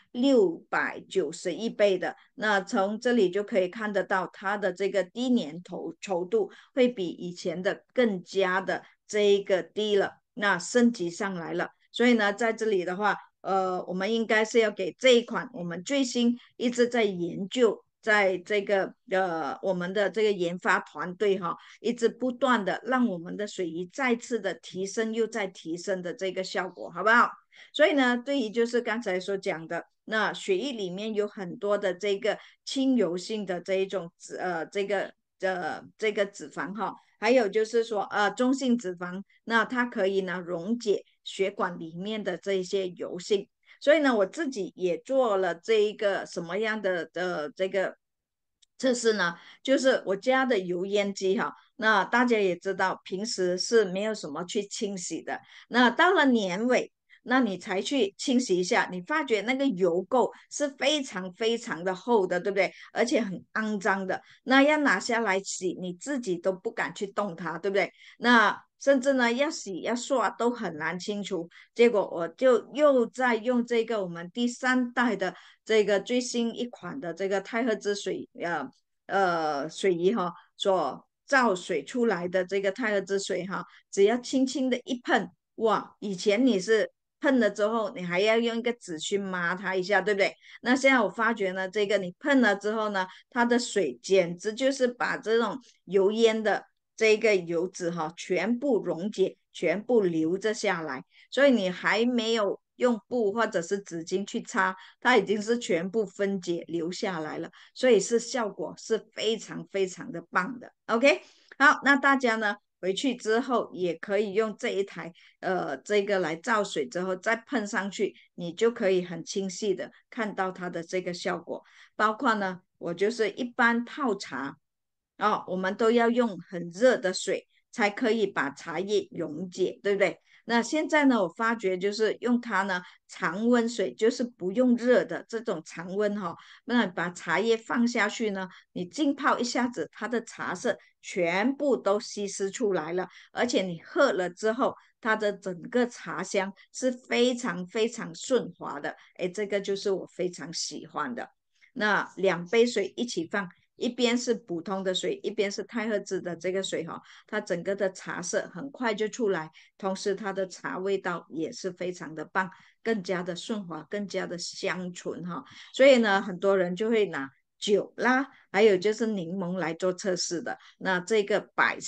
691倍的。那从这里就可以看得到，它的这个低粘稠度会比以前的更加的这一个低了，那升级上来了。所以呢，在这里的话，我们应该是要给这一款我们最新一直在研究，在这个我们的这个研发团队一直不断的让我们的水仪再次的提升又再提升的这个效果，好不好？所以呢，对于就是刚才所讲的，那血液里面有很多的这个亲油性的这一种这个脂肪还有就是说中性脂肪，那它可以呢溶解血管里面的这些油性。所以呢，我自己也做了这一个什么样的这个测试呢？就是我家的油烟机那大家也知道，平时是没有什么去清洗的。那到了年尾，那你才去清洗一下，你发觉那个油垢是非常非常的厚的，对不对？而且很肮脏的，那要拿下来洗，你自己都不敢去动它，对不对？那甚至呢，要洗要刷都很难清除。结果我就又在用这个我们第3代的这个最新一款的这个太赫之水水仪所造水出来的这个太赫之水只要轻轻的一喷，哇，以前你是喷了之后，你还要用一个纸去抹它一下，对不对？那现在我发觉呢，这个你喷了之后呢，它的水简直就是把这种油烟的这个油脂全部溶解，全部流着下来，所以你还没有用布或者是纸巾去擦，它已经是全部分解流下来了，所以是效果是非常非常的棒的。OK， 好，那大家呢回去之后也可以用这一台这个来造水之后再喷上去，你就可以很清晰的看到它的这个效果。包括呢，我就是一般泡茶我们都要用很热的水才可以把茶叶溶解，对不对？那现在呢，我发觉就是用它呢，常温水，就是不用热的这种常温那把茶叶放下去呢，你浸泡一下子，它的茶色全部都稀释出来了，而且你喝了之后，它的整个茶香是非常非常顺滑的。哎，这个就是我非常喜欢的。那2杯水一起放，一边是普通的水，一边是太赫兹的这个水它整个的茶色很快就出来，同时它的茶味道也是非常的棒，更加的顺滑，更加的香醇所以呢，很多人就会拿酒啦，还有就是柠檬来做测试的。那这个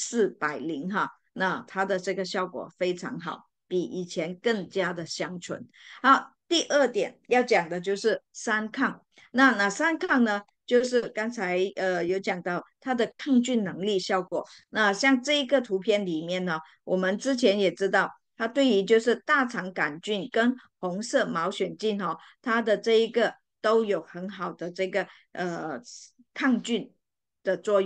140、100那它的这个效果非常好，比以前更加的香醇。好，第2点要讲的就是3抗。那哪3抗呢？就是刚才有讲到它的抗菌能力效果。那像这一个图片里面呢，我们之前也知道，它对于就是大肠杆菌跟红色毛癣菌它的这一个都有很好的这个抗菌的作用。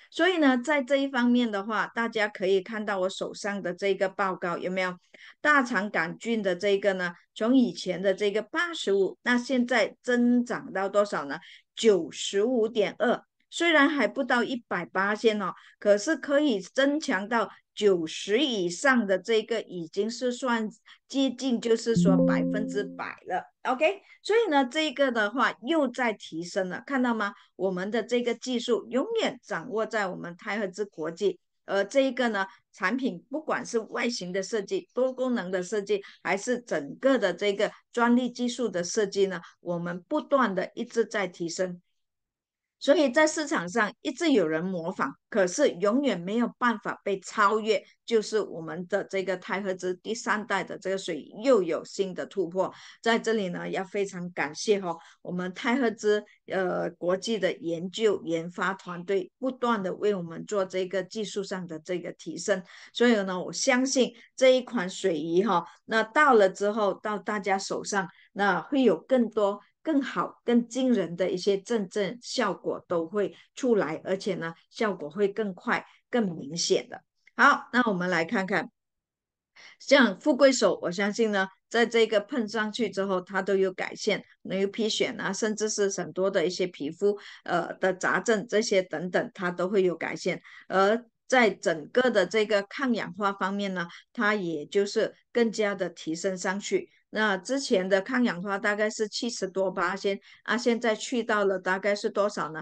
所以呢，在这一方面的话，大家可以看到我手上的这个报告有没有大肠杆菌的这个呢？从以前的这个85，那现在增长到多少呢？95.2。虽然还不到100%哦，可是可以增强到90以上的这个已经是算接近，就是说100%了。OK， 所以呢，这个的话又在提升了，看到吗？我们的这个技术永远掌握在我们泰赫兹国际。这一个呢，产品不管是外形的设计、多功能的设计，还是整个的这个专利技术的设计呢，我们不断的一直在提升。所以在市场上一直有人模仿，可是永远没有办法被超越，就是我们的这个泰赫兹第3代的这个水又有新的突破。在这里呢，要非常感谢我们泰赫兹国际的研究研发团队不断的为我们做这个技术上的这个提升。所以呢，我相信这一款水仪那到了之后到大家手上，那会有更多更好更惊人的一些真正效果都会出来，而且呢效果会更快更明显的。好，那我们来看看像富贵手，我相信呢在这个喷上去之后它都有改善，牛皮癣啊，甚至是很多的一些皮肤的杂症这些等等它都会有改善。而在整个的这个抗氧化方面呢，它也就是更加的提升上去。那之前的抗氧化大概是70多%啊，现在去到了大概是多少呢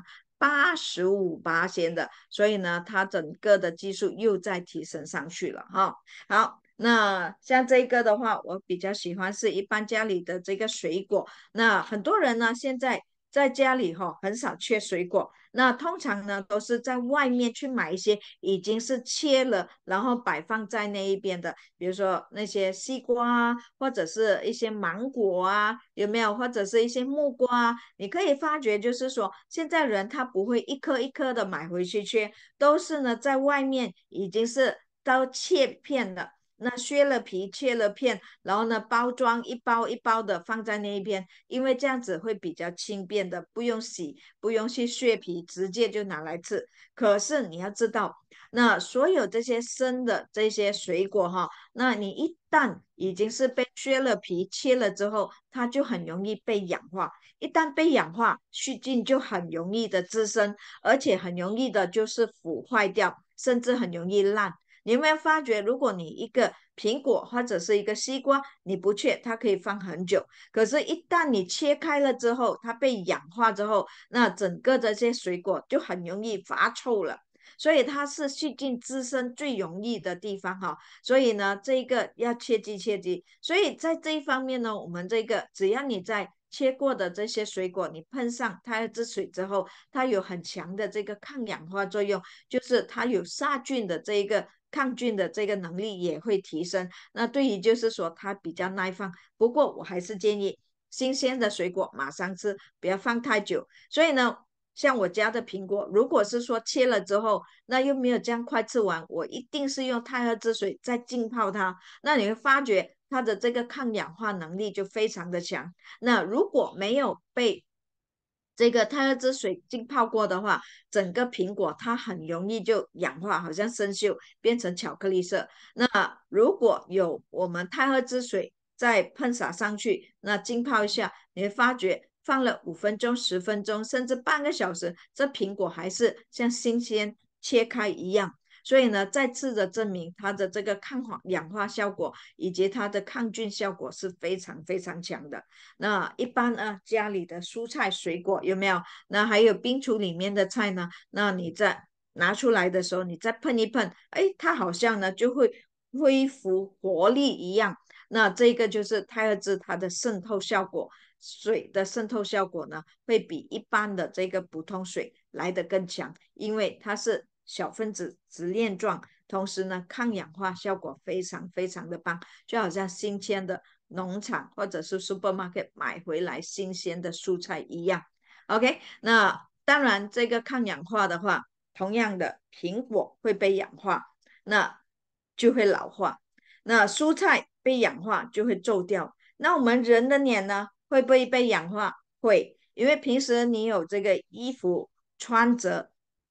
？85%的，所以呢，它整个的技术又在提升上去了哈。好，那像这个的话，我比较喜欢是一般家里的这个水果。那很多人呢，现在在家里很少切水果，那通常呢都是在外面去买一些已经是切了，然后摆放在那一边的，比如说那些西瓜啊，或者是一些芒果啊，有没有？或者是一些木瓜啊，你可以发觉就是说，现在人他不会一颗一颗的买回去切，都是呢在外面已经是都切片的。那削了皮切了片，然后呢包装一包一包的放在那一边，因为这样子会比较轻便的，不用洗，不用去削皮，直接就拿来吃。可是你要知道，那所有这些生的这些水果那你一旦已经是被削了皮切了之后，它就很容易被氧化。一旦被氧化，细菌就很容易的滋生，而且很容易的就是腐坏掉，甚至很容易烂。你有没有发觉，如果你一个苹果或者是一个西瓜，你不切，它可以放很久。可是，一旦你切开了之后，它被氧化之后，那整个这些水果就很容易发臭了。所以它是细菌滋生最容易的地方所以呢，这个要切记切记。所以在这一方面呢，我们这个只要你在切过的这些水果，你喷上它的汁水之后，它有很强的这个抗氧化作用，就是它有杀菌的这一个抗菌的这个能力也会提升。那对于就是说它比较耐放，不过我还是建议新鲜的水果马上吃，不要放太久。所以呢，像我家的苹果，如果是说切了之后，那又没有这样快吃完，我一定是用太喝之水再浸泡它。那你会发觉它的这个抗氧化能力就非常的强。那如果没有被这个太喝之水浸泡过的话，整个苹果它很容易就氧化，好像生锈，变成巧克力色。那如果有我们太喝之水再喷洒上去，那浸泡一下，你会发觉放了5分钟、10分钟，甚至半个小时，这苹果还是像新鲜切开一样。所以呢，再次的证明它的这个抗氧化效果以及它的抗菌效果是非常非常强的。那一般呢，家里的蔬菜水果有没有？那还有冰橱里面的菜呢？那你在拿出来的时候，你再碰一碰，哎，它好像呢就会恢复活力一样。那这个就是泰尔兹它的渗透效果，水的渗透效果呢，会比一般的这个普通水来得更强，因为它是小分子直链状，同时呢，抗氧化效果非常非常的棒，就好像新鲜的农场或者是 supermarket 买回来新鲜的蔬菜一样。OK， 那当然这个抗氧化的话，同样的苹果会被氧化，那就会老化。那蔬菜被氧化就会皱掉。那我们人的脸呢，会不会被氧化？会，因为平时你有这个衣服穿着，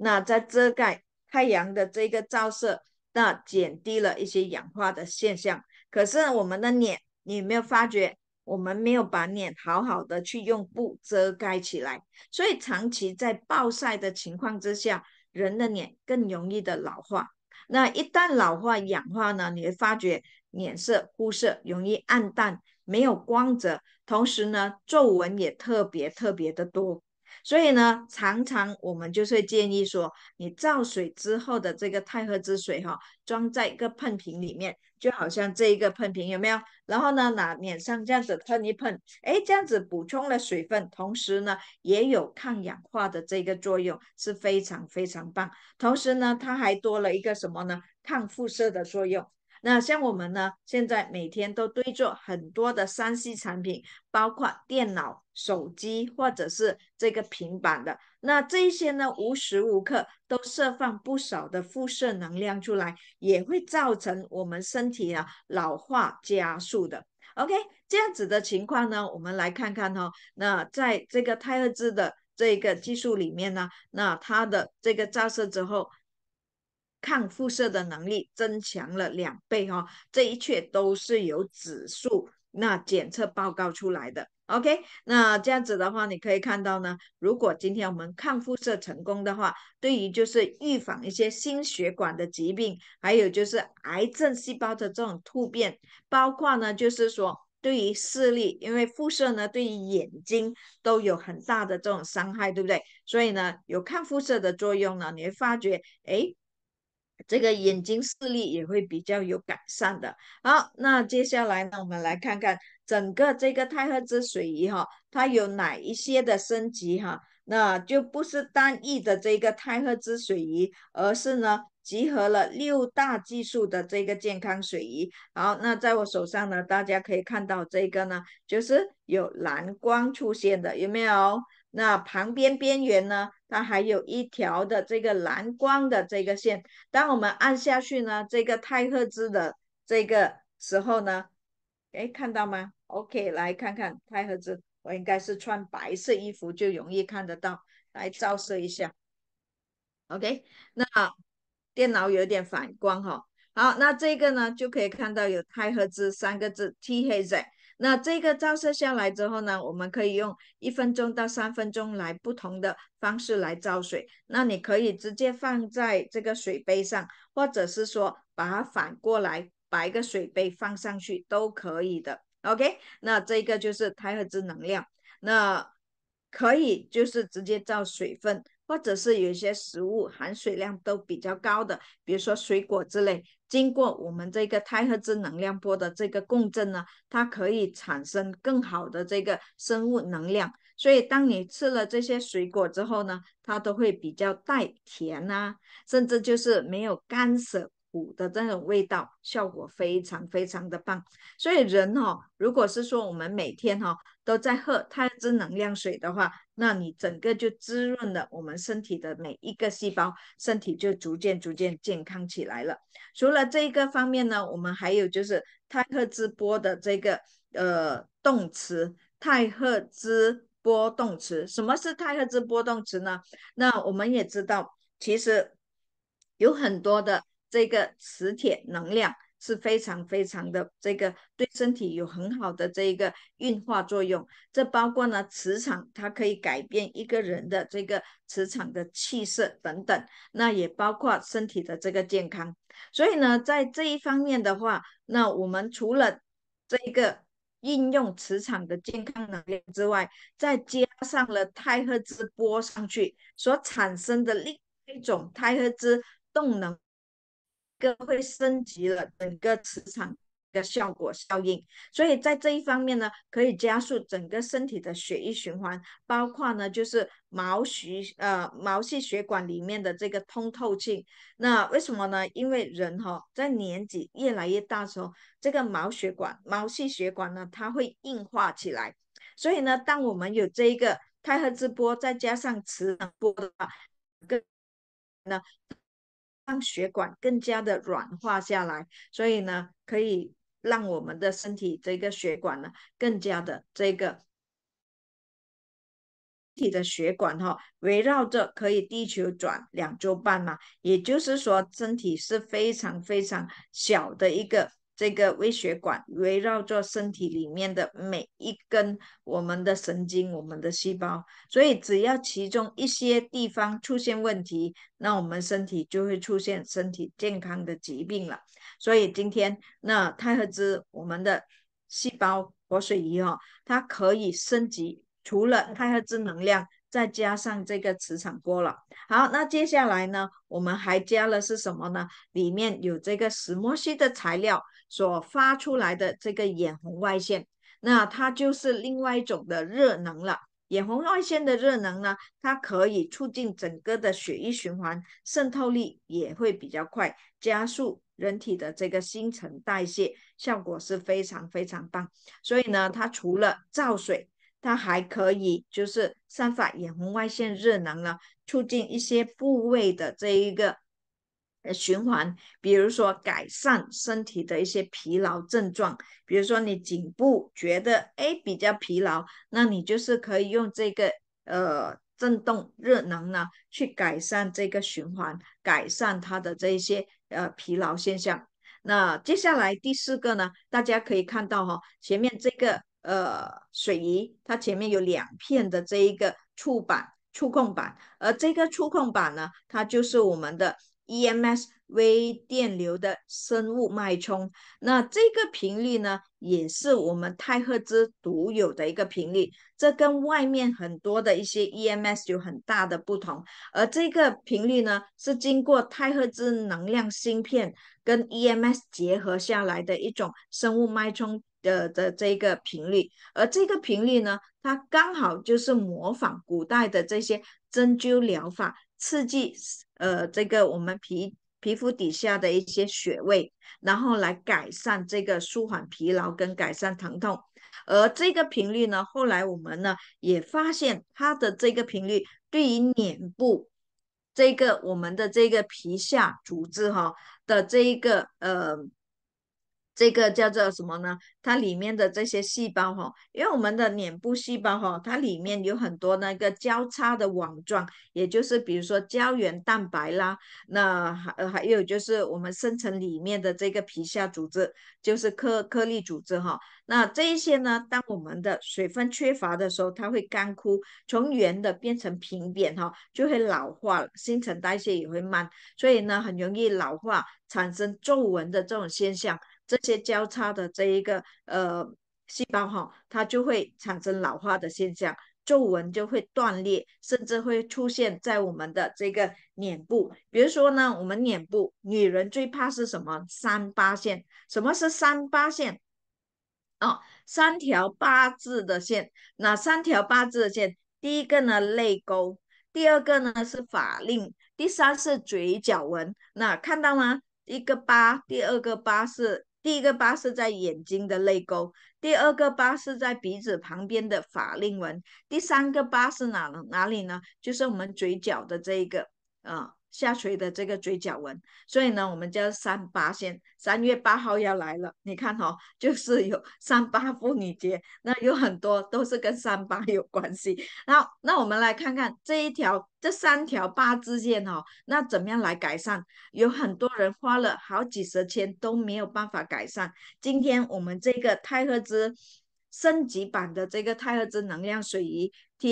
那在遮盖太阳的这个照射，那减低了一些氧化的现象。可是我们的脸，你有没有发觉，我们没有把脸好好的去用布遮盖起来，所以长期在暴晒的情况之下，人的脸更容易的老化。那一旦老化氧化呢，你会发觉脸色肤色容易暗淡，没有光泽，同时呢皱纹也特别特别的多。所以呢，常常我们就是会建议说，你造水之后的这个太赫之水装在一个喷瓶里面，就好像这一个喷瓶有没有？然后呢，拿脸上这样子喷一喷，哎，这样子补充了水分，同时呢，也有抗氧化的这个作用，是非常非常棒。同时呢，它还多了一个什么呢？抗辐射的作用。那像我们呢，现在每天都对着很多的3C 产品，包括电脑、手机或者是这个平板的，那这些呢，无时无刻都释放不少的辐射能量出来，也会造成我们身体老化加速的。OK， 这样子的情况呢，我们来看看那在这个太赫兹的这个技术里面呢，那它的这个照射之后，抗辐射的能力增强了2倍这一切都是有指数那检测报告出来的。OK， 那这样子的话，你可以看到呢，如果今天我们抗辐射成功的话，对于就是预防一些心血管的疾病，还有就是癌症细胞的这种突变，包括呢就是说对于视力，因为辐射呢对于眼睛都有很大的这种伤害，对不对？所以呢有抗辐射的作用呢，你会发觉诶这个眼睛视力也会比较有改善的。好，那接下来呢，我们来看看整个这个太赫兹水仪它有哪一些的升级那就不是单一的这个太赫兹水仪，而是呢集合了6大技术的这个健康水仪。好，那在我手上呢，大家可以看到这个呢，就是有蓝光出现的，有没有？那旁边边缘呢，它还有一条的这个蓝光的这个线。当我们按下去呢，这个太赫兹的这个时候呢，哎，看到吗 ？OK， 来看看太赫兹，我应该是穿白色衣服就容易看得到，来照射一下。OK， 那电脑有点反光好，那这个呢就可以看到有太赫兹3个字 THz。那这个照射下来之后呢，我们可以用1分钟到3分钟来不同的方式来照水。那你可以直接放在这个水杯上，或者是说把它反过来，把一个水杯放上去都可以的。OK， 那这个就是太赫兹能量。那可以就是直接照水分，或者是有一些食物含水量都比较高的，比如说水果之类，经过我们这个太赫兹能量波的这个共振呢，它可以产生更好的这个生物能量。所以当你吃了这些水果之后呢，它都会比较带甜甚至就是没有干涩苦的这种味道，效果非常非常的棒。所以人如果是说我们每天都在喝太赫兹能量水的话，那你整个就滋润了我们身体的每一个细胞，身体就逐渐健康起来了。除了这个方面呢，我们还有就是太赫兹波的这个动词，太赫兹波动词。什么是太赫兹波动词呢？那我们也知道，其实有很多的这个磁铁能量是非常非常的这个对身体有很好的这个运化作用。这包括呢磁场，它可以改变一个人的这个磁场的气色等等。那也包括身体的这个健康。所以呢，在这一方面的话，那我们除了这个应用磁场的健康能量之外，再加上了太赫兹波上去所产生的另一种太赫兹动能，更会升级了整个磁场的效果效应。所以在这一方面呢，可以加速整个身体的血液循环，包括呢就是毛细血管里面的这个通透性。那为什么呢？因为人在年纪越来越大的时候，这个毛细血管呢，它会硬化起来。所以呢，当我们有这一个太赫兹波，再加上磁能波的话，更呢让血管更加的软化下来，所以呢，可以让我们的身体这个血管呢更加的这个体的血管围绕着可以地球转2周半嘛，也就是说身体是非常非常小的一个这个微血管，围绕着身体里面的每一根我们的神经、我们的细胞，所以只要其中一些地方出现问题，那我们身体就会出现身体健康的疾病了。所以今天那太赫兹我们的细胞活水仪它可以升级，除了太赫兹能量，再加上这个磁场波了。好，那接下来呢，我们还加了是什么呢？里面有这个石墨烯的材料所发出来的这个眼红外线，那它就是另外一种的热能了。眼红外线的热能呢，它可以促进整个的血液循环，渗透力也会比较快，加速人体的这个新陈代谢，效果是非常非常棒。所以呢，它除了照水，它还可以就是散发眼红外线热能呢，促进一些部位的这一个循环，比如说改善身体的一些疲劳症状，比如说你颈部觉得比较疲劳，那你就是可以用这个震动热能呢去改善这个循环，改善它的这一些疲劳现象。那接下来第4个呢，大家可以看到前面这个水仪，它前面有2片的这一个触控板，而这个触控板呢，它就是我们的EMS 微电流的生物脉冲，那这个频率呢，也是我们太赫兹独有的一个频率，这跟外面很多的一些 EMS 有很大的不同。而这个频率呢，是经过太赫兹能量芯片跟 EMS 结合下来的一种生物脉冲的这个频率，而这个频率呢，它刚好就是模仿古代的这些针灸疗法，刺激这个我们皮肤底下的一些穴位，然后来改善这个舒缓疲劳跟改善疼痛。而这个频率呢，后来我们呢也发现它的这个频率对于脸部这个我们的这个皮下组织的这一个这个叫做什么呢？它里面的这些细胞因为我们的脸部细胞它里面有很多那个交叉的网状，也就是比如说胶原蛋白啦，那还有就是我们深层里面的这个皮下组织，就是颗粒组织那这一些呢，当我们的水分缺乏的时候，它会干枯，从圆的变成平扁就会老化，新陈代谢也会慢，所以呢，很容易老化，产生皱纹的这种现象。这些交叉的这一个细胞它就会产生老化的现象，皱纹就会断裂，甚至会出现在我们的这个脸部。比如说呢，我们脸部女人最怕是什么？3八线。什么是3八线？3条八字的线。哪3条八字的线？第一个呢泪沟，第2个呢是法令，第3是嘴角纹。那看到吗？一个疤，第2个疤是第1个疤是在眼睛的泪沟，第2个疤是在鼻子旁边的法令纹，第3个疤是哪里呢？就是我们嘴角的这一个下垂的这个嘴角纹。所以呢，我们叫3八线。3月8号要来了，你看就是有3·8妇女节，那有很多都是跟3·8有关系。然后，那我们来看看这3条八字线那怎么样来改善？有很多人花了好几十千都没有办法改善。今天我们这个太赫兹升级版的这个太赫兹能量水仪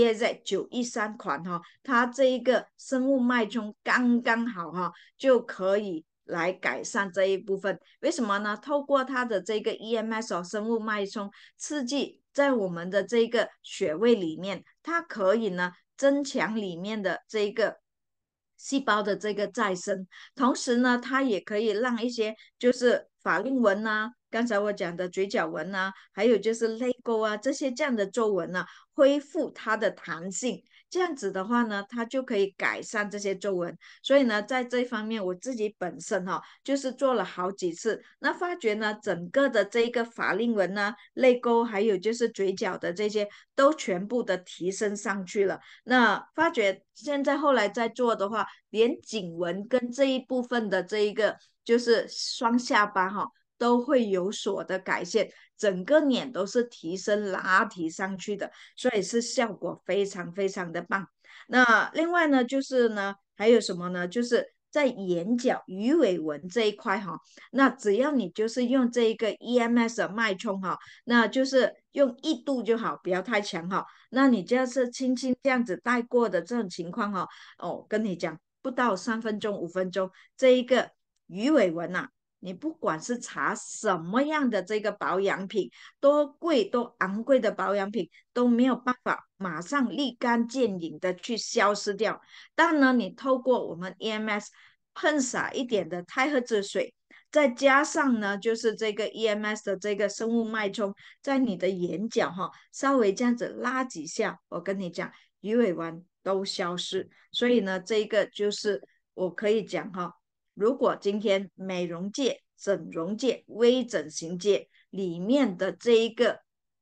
TAZ913 款它这一个生物脉冲刚刚好就可以来改善这一部分。为什么呢？透过它的这个 EMS 生物脉冲刺激在我们的这个穴位里面，它可以呢增强里面的这个细胞的这个再生，同时呢，它也可以让一些就是法令纹啊，刚才我讲的嘴角纹啊，还有就是泪沟啊，这些这样的皱纹呢，恢复它的弹性。这样子的话呢，它就可以改善这些皱纹。所以呢，在这方面我自己本身就是做了好几次，那发觉呢，整个的这个法令纹啊、泪沟，还有就是嘴角的这些，都全部的提升上去了。那发觉现在后来再做的话，连颈纹跟这一部分的这一个就是双下巴都会有所的改善，整个脸都是提升拉提上去的，所以是效果非常非常的棒。那另外呢，就是呢，还有什么呢？就是在眼角鱼尾纹这一块哈，那只要你就是用这一个 EMS 的脉冲哈，那就是用1度就好，不要太强哈。那你就是轻轻这样子带过的这种情况哈，哦，跟你讲，不到3分钟、5分钟，这一个鱼尾纹啊，你不管是擦什么样的这个保养品，多贵多昂贵的保养品都没有办法马上立竿见影的去消失掉。但呢，你透过我们 EMS 喷洒一点的太赫兹水，再加上呢，就是这个 EMS 的这个生物脉冲，在你的眼角哈，稍微这样子拉几下，我跟你讲，鱼尾纹都消失。所以呢，这个就是我可以讲哈，如果今天美容界、整容界、微整形界里面的这一个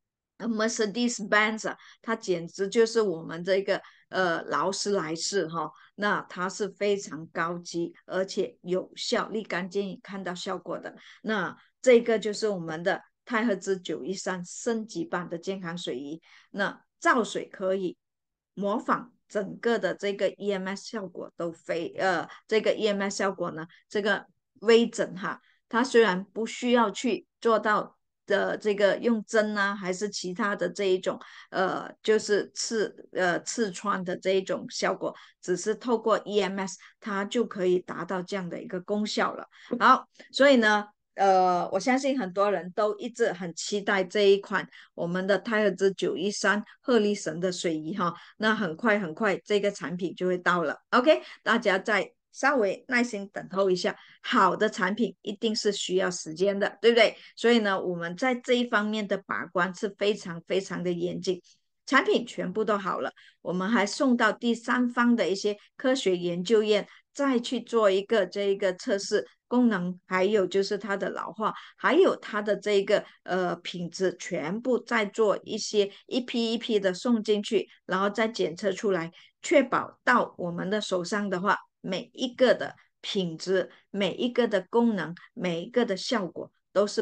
Mercedes-Benz 啊，它简直就是我们这个劳斯莱斯哈，那它是非常高级而且有效、立竿见影看到效果的。那这个就是我们的太赫兹913升级版的健康水仪，那造水可以模仿整个的这个 EMS 效果都这个 EMS 效果呢，这个微整哈，它虽然不需要去做到的这个用针啊，还是其他的这一种就是刺穿的这一种效果，只是透过 EMS 它就可以达到这样的一个功效了。好，所以呢。我相信很多人都一直很期待这一款我们的太赫兹913鹤立神的水仪哈，那很快很快这个产品就会到了。OK， 大家再稍微耐心等候一下，好的产品一定是需要时间的，对不对？所以呢，我们在这一方面的把关是非常非常的严谨。产品全部都好了，我们还送到第三方的一些科学研究院，再去做一个这一个测试功能，还有就是它的老化，还有它的这个品质，全部再做一些一批一批的送进去，然后再检测出来，确保到我们的手上的话，每一个的品质、每一个的功能、每一个的效果都是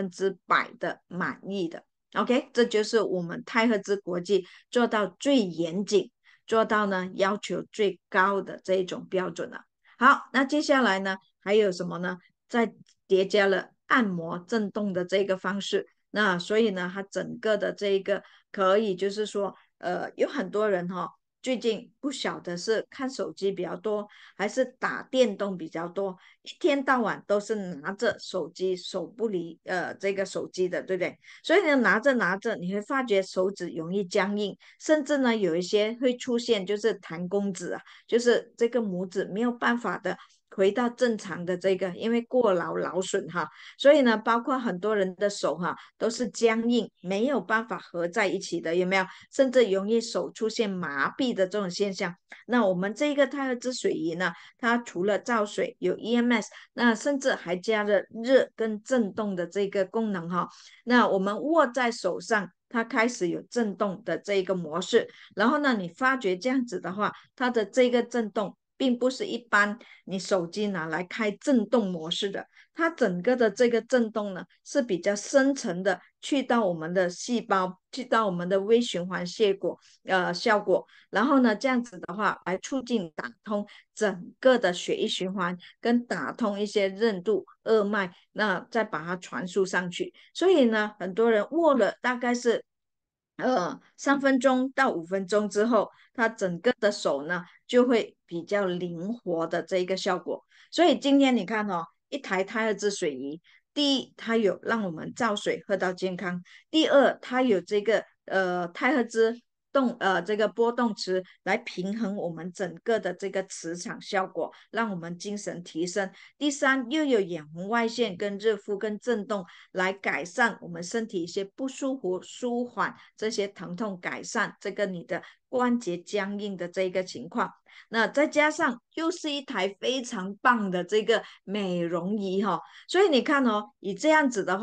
100%的满意的。OK， 这就是我们太赫兹国际做到最严谨，做到呢要求最高的这一种标准了。好，那接下来呢还有什么呢？再叠加了按摩震动的这个方式，那所以呢，它整个的这个可以就是说，有很多人哈、最近不晓得是看手机比较多，还是打电动比较多，一天到晚都是拿着手机，手不离这个手机的，对不对？所以呢，拿着拿着，你会发觉手指容易僵硬，甚至呢有一些会出现就是弹弓指啊，就是这个拇指没有办法的回到正常的这个，因为过劳劳损哈，所以呢，包括很多人的手哈都是僵硬，没有办法合在一起的，有没有？甚至容易手出现麻痹的这种现象。那我们这个太赫兹水仪呢，它除了造水有 EMS， 那甚至还加了热跟震动的这个功能哈。那我们握在手上，它开始有震动的这个模式，然后呢，你发觉这样子的话，它的这个震动并不是一般你手机拿来开震动模式的，它整个的这个震动呢是比较深层的，去到我们的细胞，去到我们的微循环效果，然后呢这样子的话来促进打通整个的血液循环，跟打通一些任督二脉，那再把它传输上去。所以呢，很多人握了大概是3分钟到5分钟之后，他整个的手呢就会比较灵活的这一个效果。所以今天你看哦，一台太赫兹水仪，第一，它有让我们造水喝到健康；第二，它有这个太赫兹这个波动池来平衡我们整个的这个磁场效果，让我们精神提升。第三，又有眼红外线跟热敷跟震动来改善我们身体一些不舒服，舒缓这些疼痛，改善这个你的关节僵硬的这个情况。那再加上又是一台非常棒的这个美容仪哈，所以你看哦，以这样子的话，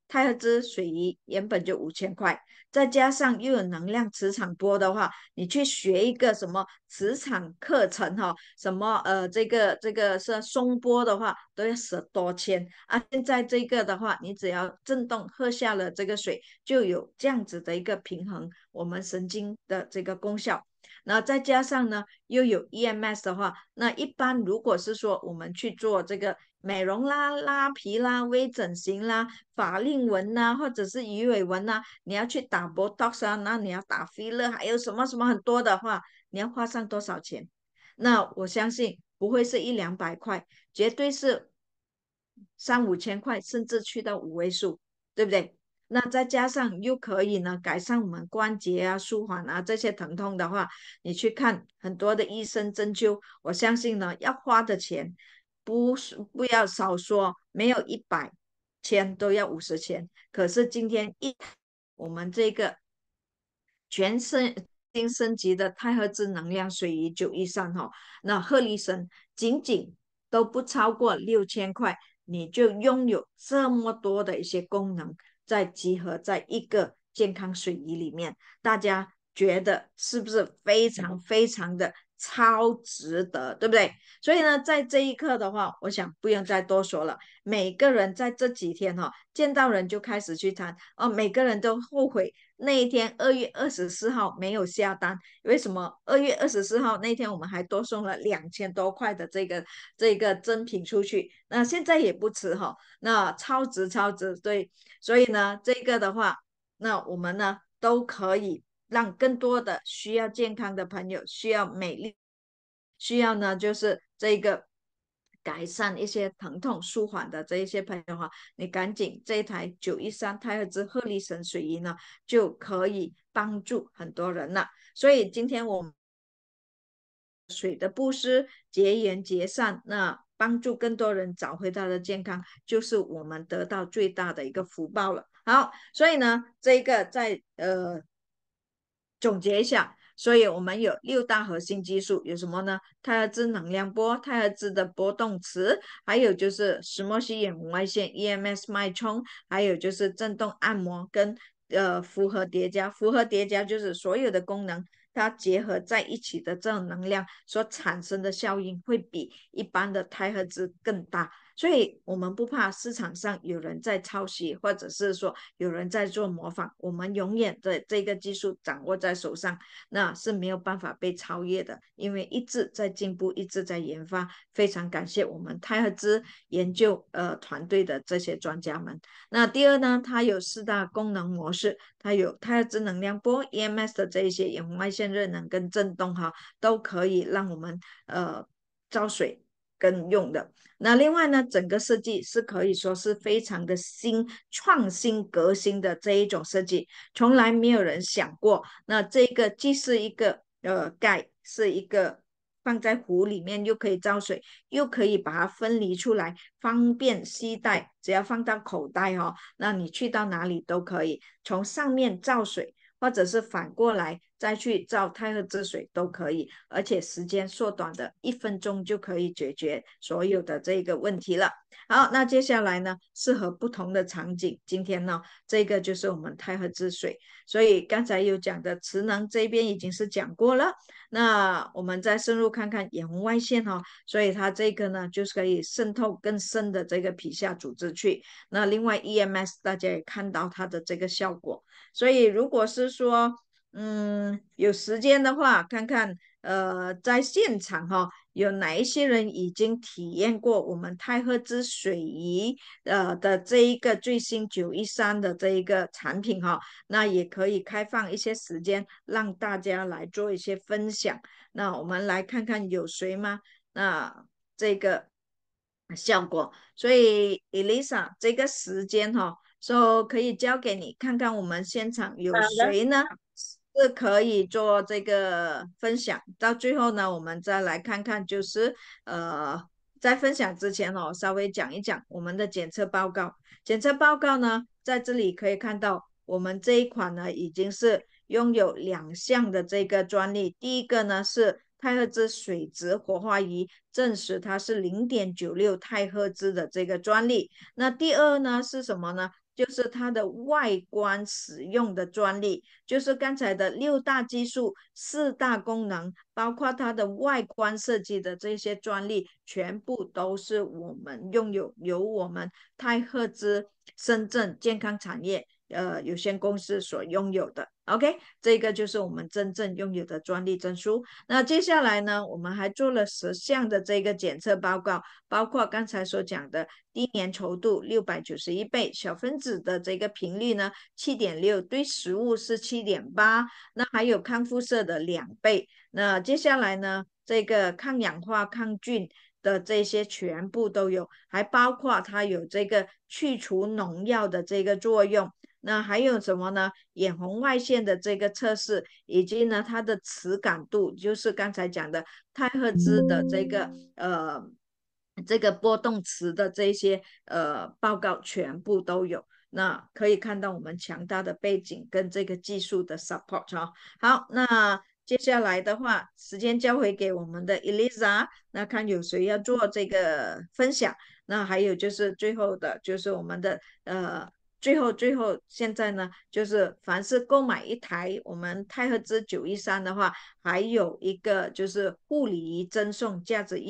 太赫兹水仪原本就5000块，再加上又有能量磁场波的话，你去学一个什么磁场课程哈，什么这个是松波的话，都要10多千啊。现在这个的话，你只要震动喝下了这个水，就有这样子的一个平衡我们神经的这个功效。然后再加上呢，又有 EMS 的话，那一般如果是说我们去做这个美容啦、拉皮啦、微整形啦、法令纹啦，或者是鱼尾纹啦，你要去打 Botox 啊，那你要打 filler，还有什么什么很多的话，你要花上多少钱？那我相信不会是100-200块，绝对是3-5千块，甚至去到5位数，对不对？那再加上又可以呢改善我们关节啊、舒缓啊这些疼痛的话，你去看很多的医生针灸，我相信呢要花的钱不要少说，没有100千都要50千。可是今天我们这个全身升级的太赫兹能量水仪913哈，那贺丽森仅仅都不超过6000块，你就拥有这么多的一些功能在集合在一个健康水仪里面，大家觉得是不是非常非常的超值得，对不对？所以呢，在这一刻的话，我想不用再多说了。每个人在这几天见到人就开始去谈每个人都后悔那一天2月24号没有下单。为什么2月24号那天我们还多送了2000多块的这个赠品出去？那现在也不迟那超值超值，对。所以呢，这个的话，那我们呢都可以让更多的需要健康的朋友，需要美丽，需要呢就是这个改善一些疼痛舒缓的这一些朋友你赶紧这一台913太赫兹贺丽神水仪呢就可以帮助很多人了。所以今天我们水的布施结缘结善，那帮助更多人找回他的健康，就是我们得到最大的一个福报了。好，所以呢，这个再总结一下，所以我们有6大核心技术，有什么呢？太赫兹能量波、太赫兹的波动磁，还有就是石墨烯眼红外线 EMS 脉冲，还有就是震动按摩跟复合叠加。复合叠加就是所有的功能它结合在一起的这种能量所产生的效应会比一般的太赫兹更大。所以我们不怕市场上有人在抄袭，或者是说有人在做模仿，我们永远的这个技术掌握在手上，那是没有办法被超越的，因为一直在进步，一直在研发。非常感谢我们太赫兹研究团队的这些专家们。那第二呢，它有4大功能模式，它有太赫兹能量波 EMS 的这一些眼红外线热能跟震动都可以让我们照水跟用的。那另外呢，整个设计是可以说是非常的创新革新的这一种设计，从来没有人想过。那这个既是一个盖，是一个放在壶里面又可以照水，又可以把它分离出来，方便携带，只要放到口袋那你去到哪里都可以，从上面照水，或者是反过来再去照太赫兹水都可以，而且时间缩短的1分钟就可以解决所有的这个问题了。好，那接下来呢，适合不同的场景，今天呢，这个就是我们太赫兹水。所以刚才有讲的磁能这边已经是讲过了，那我们再深入看看眼红外线所以它这个呢就是可以渗透更深的这个皮下组织去。那另外 EMS 大家也看到它的这个效果，所以如果是说有时间的话，看看在现场有哪一些人已经体验过我们太赫兹水仪的这一个最新913的这一个产品那也可以开放一些时间让大家来做一些分享。那我们来看看有谁吗？那这个效果，所以 Elisa 这个时间可以交给你，看看我们现场有谁呢？是可以做这个分享。到最后呢，我们再来看看，就是在分享之前稍微讲一讲我们的检测报告。检测报告呢，在这里可以看到，我们这一款呢已经是拥有2项的这个专利。第一个呢是太赫兹水质活化仪，证实它是0.96太赫兹的这个专利。那第二呢是什么呢？ 就是它的外观使用的专利，就是刚才的6大技术、4大功能，包括它的外观设计的这些专利，全部都是我们拥有，由我们泰赫兹深圳健康产业有限公司所拥有的。OK， 这个就是我们真正拥有的专利证书。那接下来呢，我们还做了10项的这个检测报告，包括刚才所讲的低粘稠度691倍，小分子的这个频率呢7.6，对食物是7.8，那还有抗辐射的2倍。那接下来呢，这个抗氧化、抗菌的这些全部都有，还包括它有这个去除农药的这个作用。那还有什么呢？眼红外线的这个测试，以及呢它的磁感度，就是刚才讲的太赫兹的这个波动磁的这些报告全部都有。那可以看到我们强大的背景跟这个技术的 support 哦。好，那接下来的话，时间交回给我们的 Eliza， 那看有谁要做这个分享。那还有就是最后的，就是我们的最后现在呢，就是凡是购买一台我们泰赫兹913的话，还有一个就是护理仪赠送，价值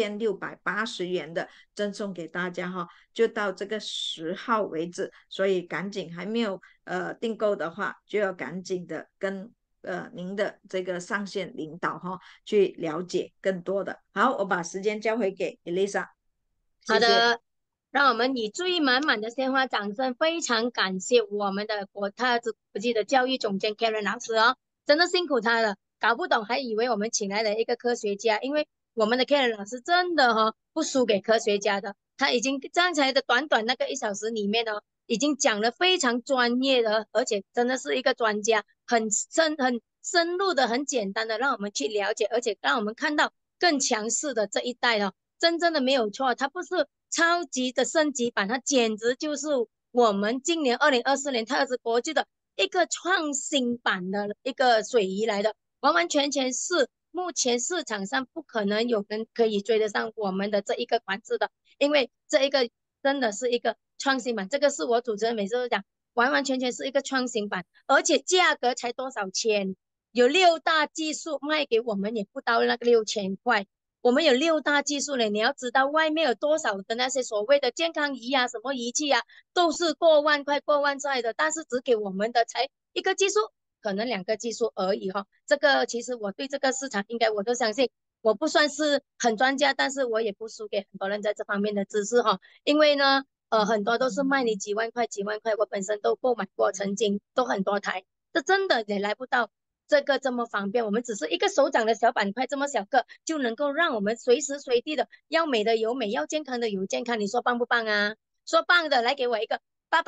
1680元的赠送给大家哈，就到这个10号为止，所以赶紧还没有订购的话，就要赶紧的跟您的这个上线领导哈去了解更多的。好，我把时间交回给 Elisa， 好的，让我们以最满满的鲜花掌声，非常感谢我们的国泰国际的教育总监 Karen 老师哦，真的辛苦他了，搞不懂还以为我们请来了一个科学家，因为我们的 Karen 老师真的不输给科学家的，他已经刚才的短短那个1小时里面呢，已经讲了非常专业的，而且真的是一个专家，很深入的、很简单的让我们去了解，而且让我们看到更强势的这一代哦，真正的没有错，它不是超级的升级版，它简直就是我们今年2024年泰赫兹国际的一个创新版的一个水仪来的，完完全全是目前市场上不可能有人可以追得上我们的这一个款式的，因为这一个真的是一个创新版，这个是我主持人每次都讲，完完全全是一个创新版，而且价格才多少钱，有6大技术卖给我们也不到那个6000块。我们有6大技术呢，你要知道外面有多少的那些所谓的健康仪啊、什么仪器啊，都是过万块、过万块的，但是只给我们的才一个技术，可能2个技术而已哈。这个其实我对这个市场应该我都相信，我不算是很专家，但是我也不输给很多人在这方面的知识哈。因为呢，很多都是卖你几万块、几万块，我本身都购买过，曾经都很多台，这真的也来不到。这个这么方便，我们只是一个手掌的小板块，这么小个就能够让我们随时随地的要美的有美，要健康的有健康，你说棒不棒啊？说棒的来给我一个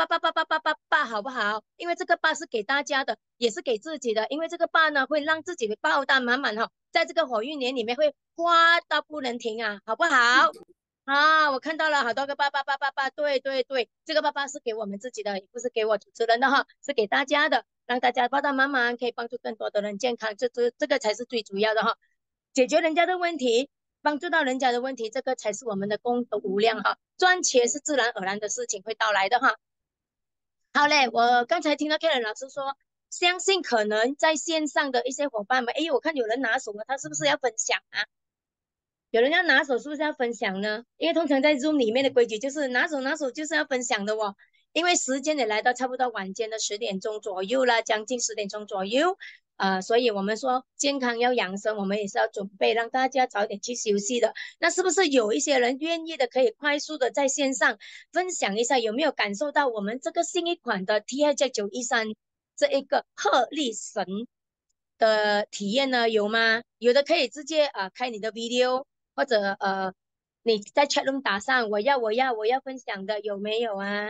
8，好不好？因为这个8是给大家的，也是给自己的，因为这个8呢会让自己的爆单满满哈，在这个火运年里面会花到不能停啊，好不好？啊，我看到了好多个8，对对对，这个8是给我们自己的，也不是给我主持人的哈，是给大家的，让大家爆单满满，可以帮助更多的人健康，这个才是最主要的哈，解决人家的问题，帮助到人家的问题，这个才是我们的功德无量哈，赚钱是自然而然的事情会到来的哈。好嘞，我刚才听到 Karen 老师说，相信可能在线上的一些伙伴们，哎，我看有人拿手了，他是不是要分享啊？有人要拿手是不是要分享呢？因为通常在 Zoom 里面的规矩就是拿手就是要分享的哦。因为时间也来到差不多晚间的10点钟左右了，将近10点钟左右，所以我们说健康要养生，我们也是要准备让大家早点去休息的。那是不是有一些人愿意的可以快速的在线上分享一下，有没有感受到我们这个新一款的 TIJ913这一个鹤立神的体验呢？有吗？有的可以直接开你的 video。或者你在 chat room 打上我要分享的有没有啊？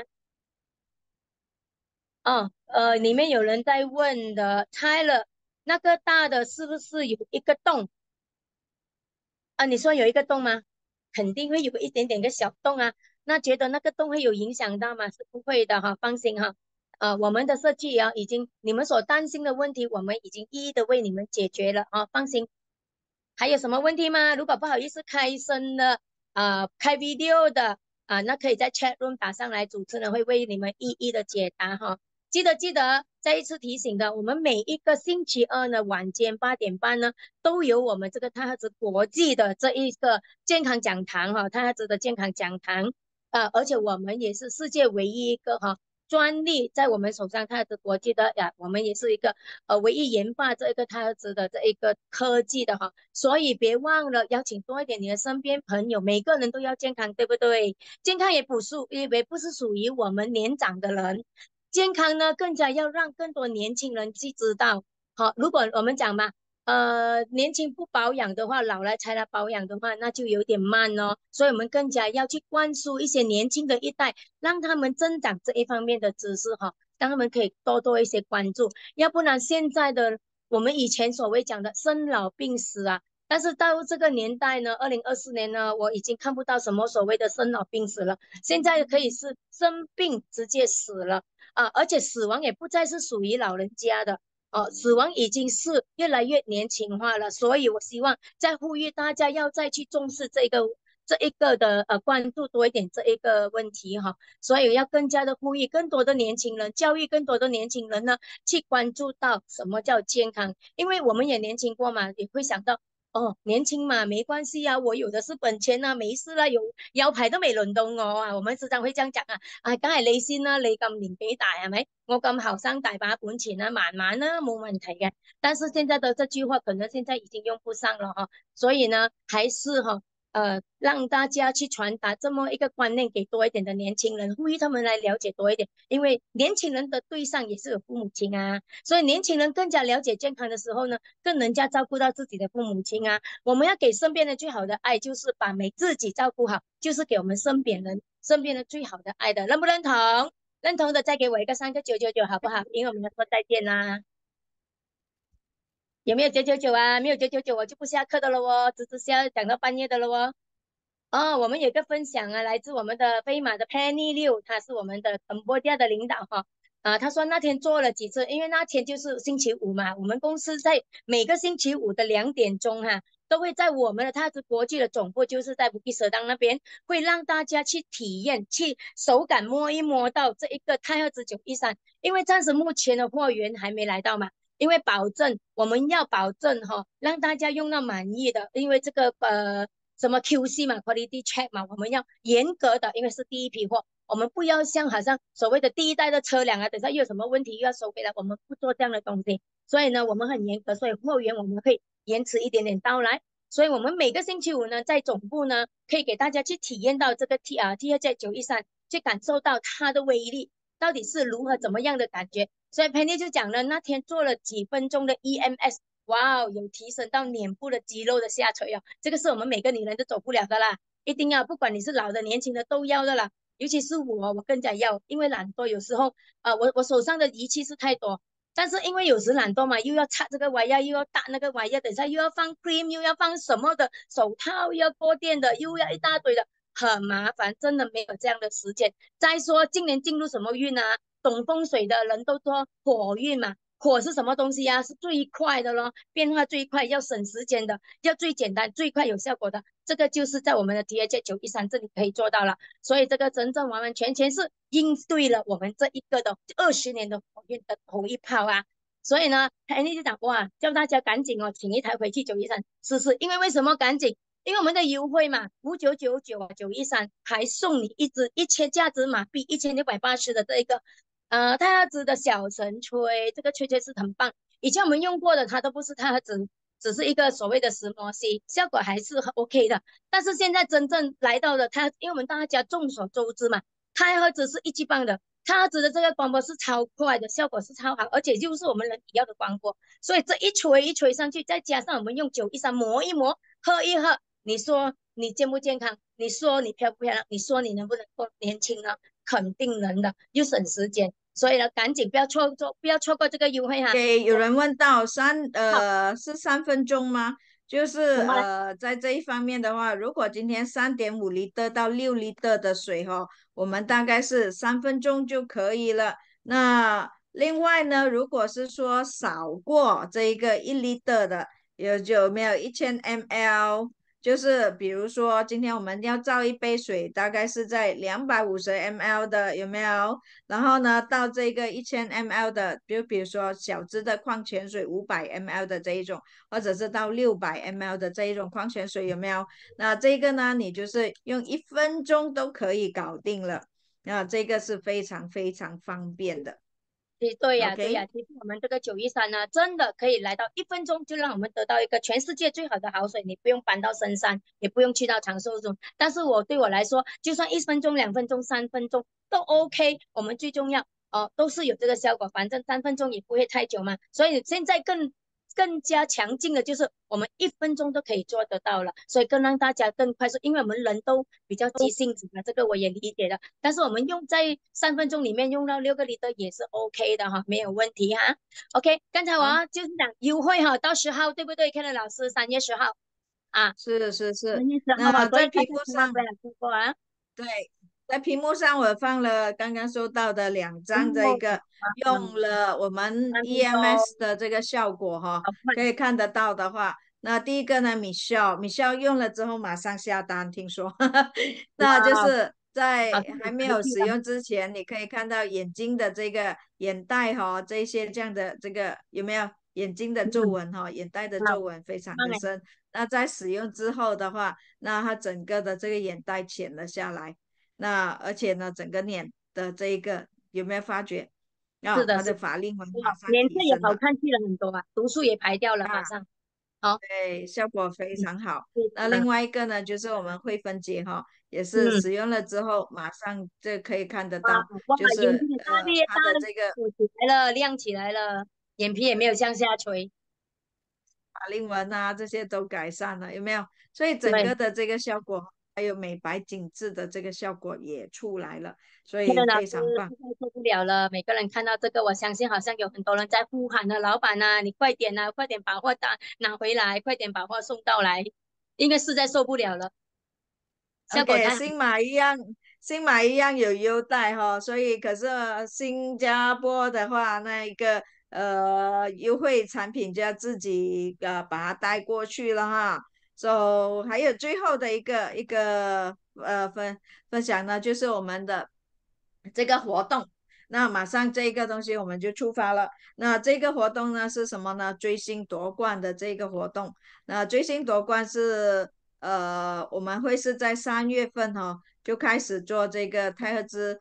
里面有人在问的 Tyler 那个大的是不是有一个洞啊？你说有一个洞吗？肯定会有一点点个小洞啊。那觉得那个洞会有影响到吗？是不会的哈，放心哈。我们的设计啊，已经你们所担心的问题，我们已经一一的为你们解决了啊，放心。还有什么问题吗？如果不好意思开声的，开 video 的， 那可以在 chat room 打上来，主持人会为你们一一的解答哈。记得，再一次提醒的，我们每一个星期二呢晚间8点半呢，都有我们这个太赫兹国际的这一个健康讲堂哈，太赫兹的健康讲堂，而且我们也是世界唯一一个专利在我们手上，太赫兹国际的呀，我们也是一个唯一研发这一个太赫兹的这一个科技的哈，所以别忘了邀请多一点你的身边朋友，每个人都要健康，对不对？健康也不是属于我们年长的人。健康呢，更加要让更多年轻人去知道。好，如果我们讲嘛，年轻不保养的话，老了才来保养的话，那就有点慢哦。所以我们更加要去灌输一些年轻的一代，让他们增长这一方面的知识哈，让他们可以多一些关注。要不然现在的我们以前所谓讲的生老病死啊，但是到这个年代呢，2024年呢，我已经看不到什么所谓的生老病死了，现在可以是生病直接死了。而且死亡也不再是属于老人家的死亡已经是越来越年轻化了，所以我希望再呼吁大家要再去重视这一个的关注多一点这一个问题哈，所以要更加的呼吁更多的年轻人，教育更多的年轻人呢去关注到什么叫健康，因为我们也年轻过嘛，也会想到年轻嘛，没关系啊，我有的是本錢啊，沒事啦，有有排都未輪到我啊，我們時常會這樣講梗係你先啦，你咁年紀大係咪？我咁後生大把本錢啊，慢慢啦，冇問題嘅。但是現在的這句話可能現在已經用不上了所以呢，還是讓大家去傳達這麼一個觀念給多一點的年輕人，呼籲他們來了解多一點，因為年輕人的對象也是有父母親啊，所以年輕人更加了解健康的時候呢，更能加照顧到自己的父母親啊。我們要給身邊的最好的愛，就是把自己照顧好，就是給我們身邊的最好的愛的，認不認同？認同的再給我一個3個999好不好？因為我們要說再見啦。有沒有999啊？沒有999，我就不下課的了哦，直是要講到半夜的了哦。我們有一個分享啊，來自我們的飛馬的 Penny Liu， 他是我們的Cambodia的領導他說那天做了幾次，因為那天就是星期五嘛，我們公司在每個星期五的2點鐘都會在我們的太赫茲國際的總部，就是在Bukit Sedang那邊，會讓大家去體驗，去手感摸一摸到這一個太赫茲913，因為暫時目前的貨源還沒來到嘛。因為我們要保證讓大家用到滿意的，因為這個什麼 QC 嘛 ，quality check 嘛，我們要嚴格的，因為是第一批貨，我們不要像好像所謂的第一代的車輛等下又有什麼問題又要收回來，我們不做這樣的東西，所以呢，我們很嚴格，所以貨源我們可以延遲一點點到來，所以我們每個星期五呢，在總部呢，可以給大家去體驗到這個 THZ913，去感受到它的威力到底是如何怎麼樣的感覺。所以 Penny 就講了，那天做了幾分鐘的 EMS， 哇，有提升到臉部的肌肉的下垂這個是我們每個女人都走不了的啦，一定要，不管你是老的年輕的都要的啦，尤其是我更加要，因為懶惰有時候我手上的儀器是太多，但是因為有時懶惰嘛，又要插這個玩意，又要搭那個玩意，等下又要放 cream， 又要放什麼的手套，又要過電的，又要一大堆的，很麻煩，真的沒有這樣的時間。再說今年進入什麼運懂風水的人都說火運嘛，火是什麼東西是最快的咯，變化最快，要省時間的，要最簡單最快有效果的，這個就是在我們的 THZ913這裡可以做到了，所以這個真正完完全全是應對了我們這一個的20年的火運的頭一炮所以呢 Penny 就講哇，叫大家趕緊請一台回去913試試，因為為什麼趕緊？因為我們的優惠嘛，5999 913還送你價值馬幣1680的這一個太赫茲的小神吹，這個吹是很棒。以前我們用過的，它都不是太赫茲，只是一個所謂的石墨烯，效果還是很 OK 的。但是現在真正來到的它，因為我們大家眾所周知嘛，太赫茲是一級棒的，太赫茲的這個光波是超快的，效果是超好，而且就是我們人體要的光波。所以這一錘上去，再加上我們用913磨一磨，喝一喝，你說你健不健康？你說你漂不漂亮？你說你能不能夠年輕呢？肯定能的，又省時間。所以呢，趕緊不要錯過這個優惠 Okay，有人問到是3分鐘嗎？就是在這一方面的話，如果今天3.5 litre 到6 litre 的水我們大概是3分鐘就可以了。那另外呢，如果是說少過這一個1 litre 的，有沒有1000 ml？ 就是比如说今天我们要造一杯水，大概是在250ml 的，有没有？然后呢，到这个1000ml 的，比如说小支的矿泉水500ml 的这一种，或者是到600ml 的这一种矿泉水，有没有？那这个呢，你就是用1分钟都可以搞定了。那这个是非常非常方便的对呀，对呀， ，OK？ 其实我们这个913呢，真的可以来到1分钟就让我们得到一个全世界最好的好水，你不用搬到深山，也不用去到长寿中。但是对我来说，就算1分钟、2分钟、3分钟都 OK，我们最重要都是有这个效果，反正3分钟也不会太久嘛。所以现在更加强劲的就是我们1分钟都可以做得到了，所以更让大家更快速，因为我们人都比较急性子嘛，这个我也理解的。但是我们用在3分钟里面用到6个L也是 OK 的哈，没有问题哈。OK，刚才好， 我就是讲优惠哈，到10号对不对？Ken 老师3月10号啊， 是是是。 三月十号啊， 那在所以大家屏幕上， 千万不要错过啊。 对，在屏幕上我放了刚刚收到的2张，这哦， 个用了我们 3分钟， EMS 的这个效果哈， 好快， 可以看得到的话，那第一个呢，Michelle 用了之后马上下单，听说，那就哇， 是在好像有还没福气了。 有使用之前，你可以看到眼睛的这个眼袋哈，这一些这样的这个有没有眼睛的皱嗯， 纹哈，眼袋的好， 皱纹非常棒哎， 的深。那在使用之后的话，那它整个的这个眼袋浅了下来，那而且呢，整个脸的这一个有没有发觉是的， 它的是的， 法令纹马哇， 上脸色也提升了好看去了很多啊，毒素也排掉了，马啊？ 上。好， 对，效果非嗯， 常好。 对的， 那另外一个呢，就是我们汇分节哈，也是嗯。 使用了之后马上就可以看得哇到， 哇， 就是眼睛也大它的这个鼓起来了，亮起来了，眼皮也没有向下垂。 法令纹啊这些都改善了，有没有？所以整对， 个的这个效果，还有美白紧致的这个效果也出来了，所以天老师非常棒。 实在受不了了。每个人看到这个，我相信好像有很多人在呼喊呢，老板呐、你快点呐、快点把货拿回来，快点把货送到来，应该实在受不了了，效果 OK， 太好。 新马一样有优待哈，所以可是新加坡的话，那一个优惠产品就要自己把它带过去了哈。还有最后的一个分享呢，就是我们的这个活动。那马上这个东西我们就出发了。那这个活动呢是什么呢？追星夺冠的这个活动。那追星夺冠是我们会是在3月份哈、就开始做这个太赫兹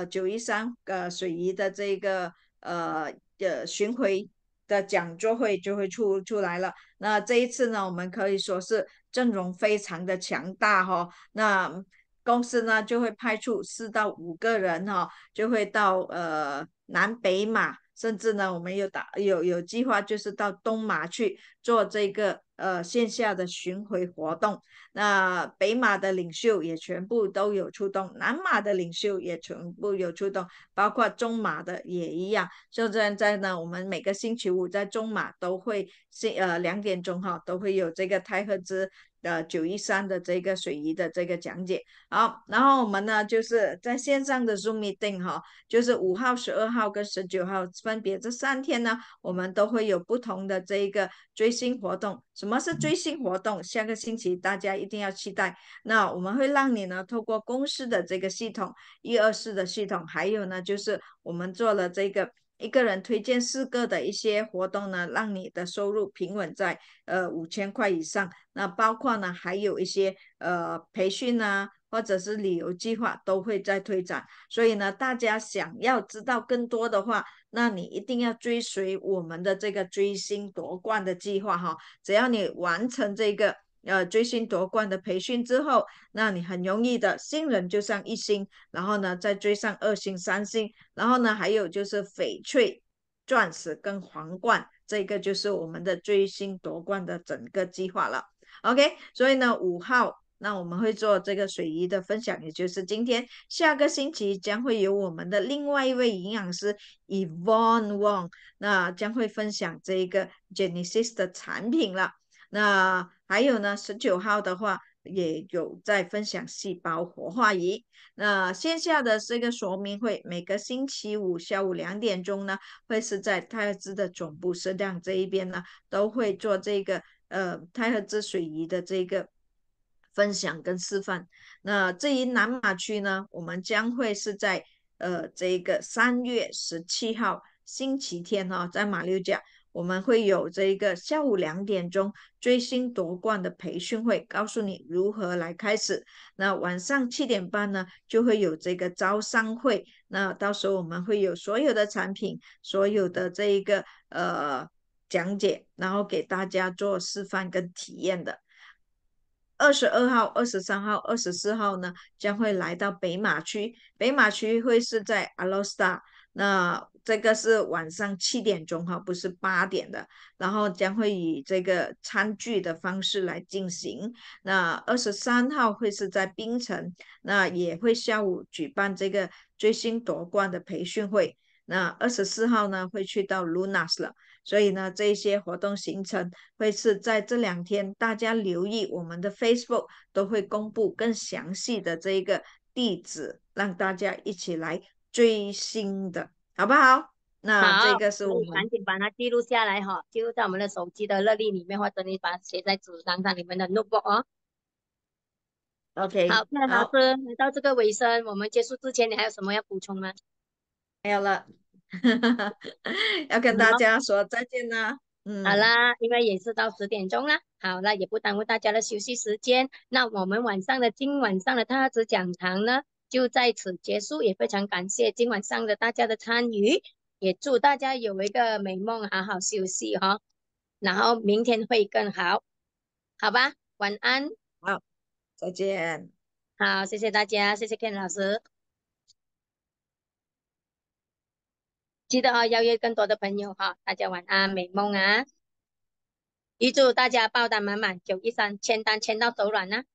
913水仪的这个巡回的讲座会就会出来了。那这一次呢，我们可以说是阵容非常的强大哈、那公司呢就会派出4到5个人哈、就会到南北马，甚至呢我们有计划就是到东马去做这个线下的巡回活动。那北马的领袖也全部都有出动，南马的领袖也全部有出动，包括中马的也一样。就这样在呢，我们每个星期五在中马都会2点钟哈，都会有这个太赫兹913的这个水仪的这个讲解。好，然后我们呢就是在线上的 Zoom meeting 哈，就是5号、12号跟19号分别这3天呢，我们都会有不同的这一个追星活动。什么是追星活动？下个星期大家一定要期待。那我们会让你呢透过公司的这个系统124的系统，还有呢就是我们做了这个一个人推荐4个的一些活动呢，让你的收入平稳在5000块以上。那包括呢还有一些培训啊，或者是旅游计划都会在推展。所以呢，大家想要知道更多的话，那你一定要追随我们的这个追星夺冠的计划哈。只要你完成这个追星夺冠的培训之后，那你很容易的新人就上1星，然后呢再追上2星、3星，然后呢还有就是翡翠、钻石跟皇冠，这个就是我们的追星夺冠的整个计划了。OK，所以呢5号。那我们会做这个水仪的分享，也就是今天。下个星期将会有我们的另外一位营养师 Yvonne Wong，那将会分享这一个 Genesis 的产品了。那还有呢，19号的话也有在分享细胞活化仪。那线下的这个说明会，每个星期五下午2点钟呢，会是在泰赫兹的总部设量这一边呢，都会做这个泰赫兹水仪的这个分享跟示范。那至于南马区呢，我们将会是在这个3月17号星期天在马六甲，我们会有这一个下午2点钟追星夺冠的培训会，告诉你如何来开始。那晚上7点半呢，就会有这个招商会。那到时候我们会有所有的产品，所有的这一个讲解，然后给大家做示范跟体验的。22号、23号、24号呢，将会来到北马区。北马区会是在 Alostar， 那这个是晚上7点钟不是8点的。然后将会以这个餐具的方式来进行。那23号会是在槟城，那也会下午举办这个追星夺冠的培训会。那24号呢会去到 Lunas 了。所以呢，这些活动行程会是在这2天，大家留意我们的 Facebook 都会公布更详细的这一个地址，让大家一起来追星的，好不好？那这好， 个是我们赶紧把它记录下来哈，记录在我们的手机的日历里面，或者你把它写在纸张上，你们的 notebook 哦。 OK。 好，那老好， 师来到这个尾声，我们结束之前，你还有什么要补充吗？ 没有了，要跟大家说再见啦。 好啦，因为也是到10点钟啦，好，那也不耽误大家的休息时间。那我们今晚上的特质讲堂呢，就在此结束。也非常感谢今晚上的大家的参与，也祝大家有一个美梦，好好休息哈，然后明天会更好，好吧？晚安， 好，再见。 好，谢谢大家，谢谢 Ken 老师，记得邀约更多的朋友哈，大家晚安，美梦啊！预祝大家爆单满满，913签单签到手软啊！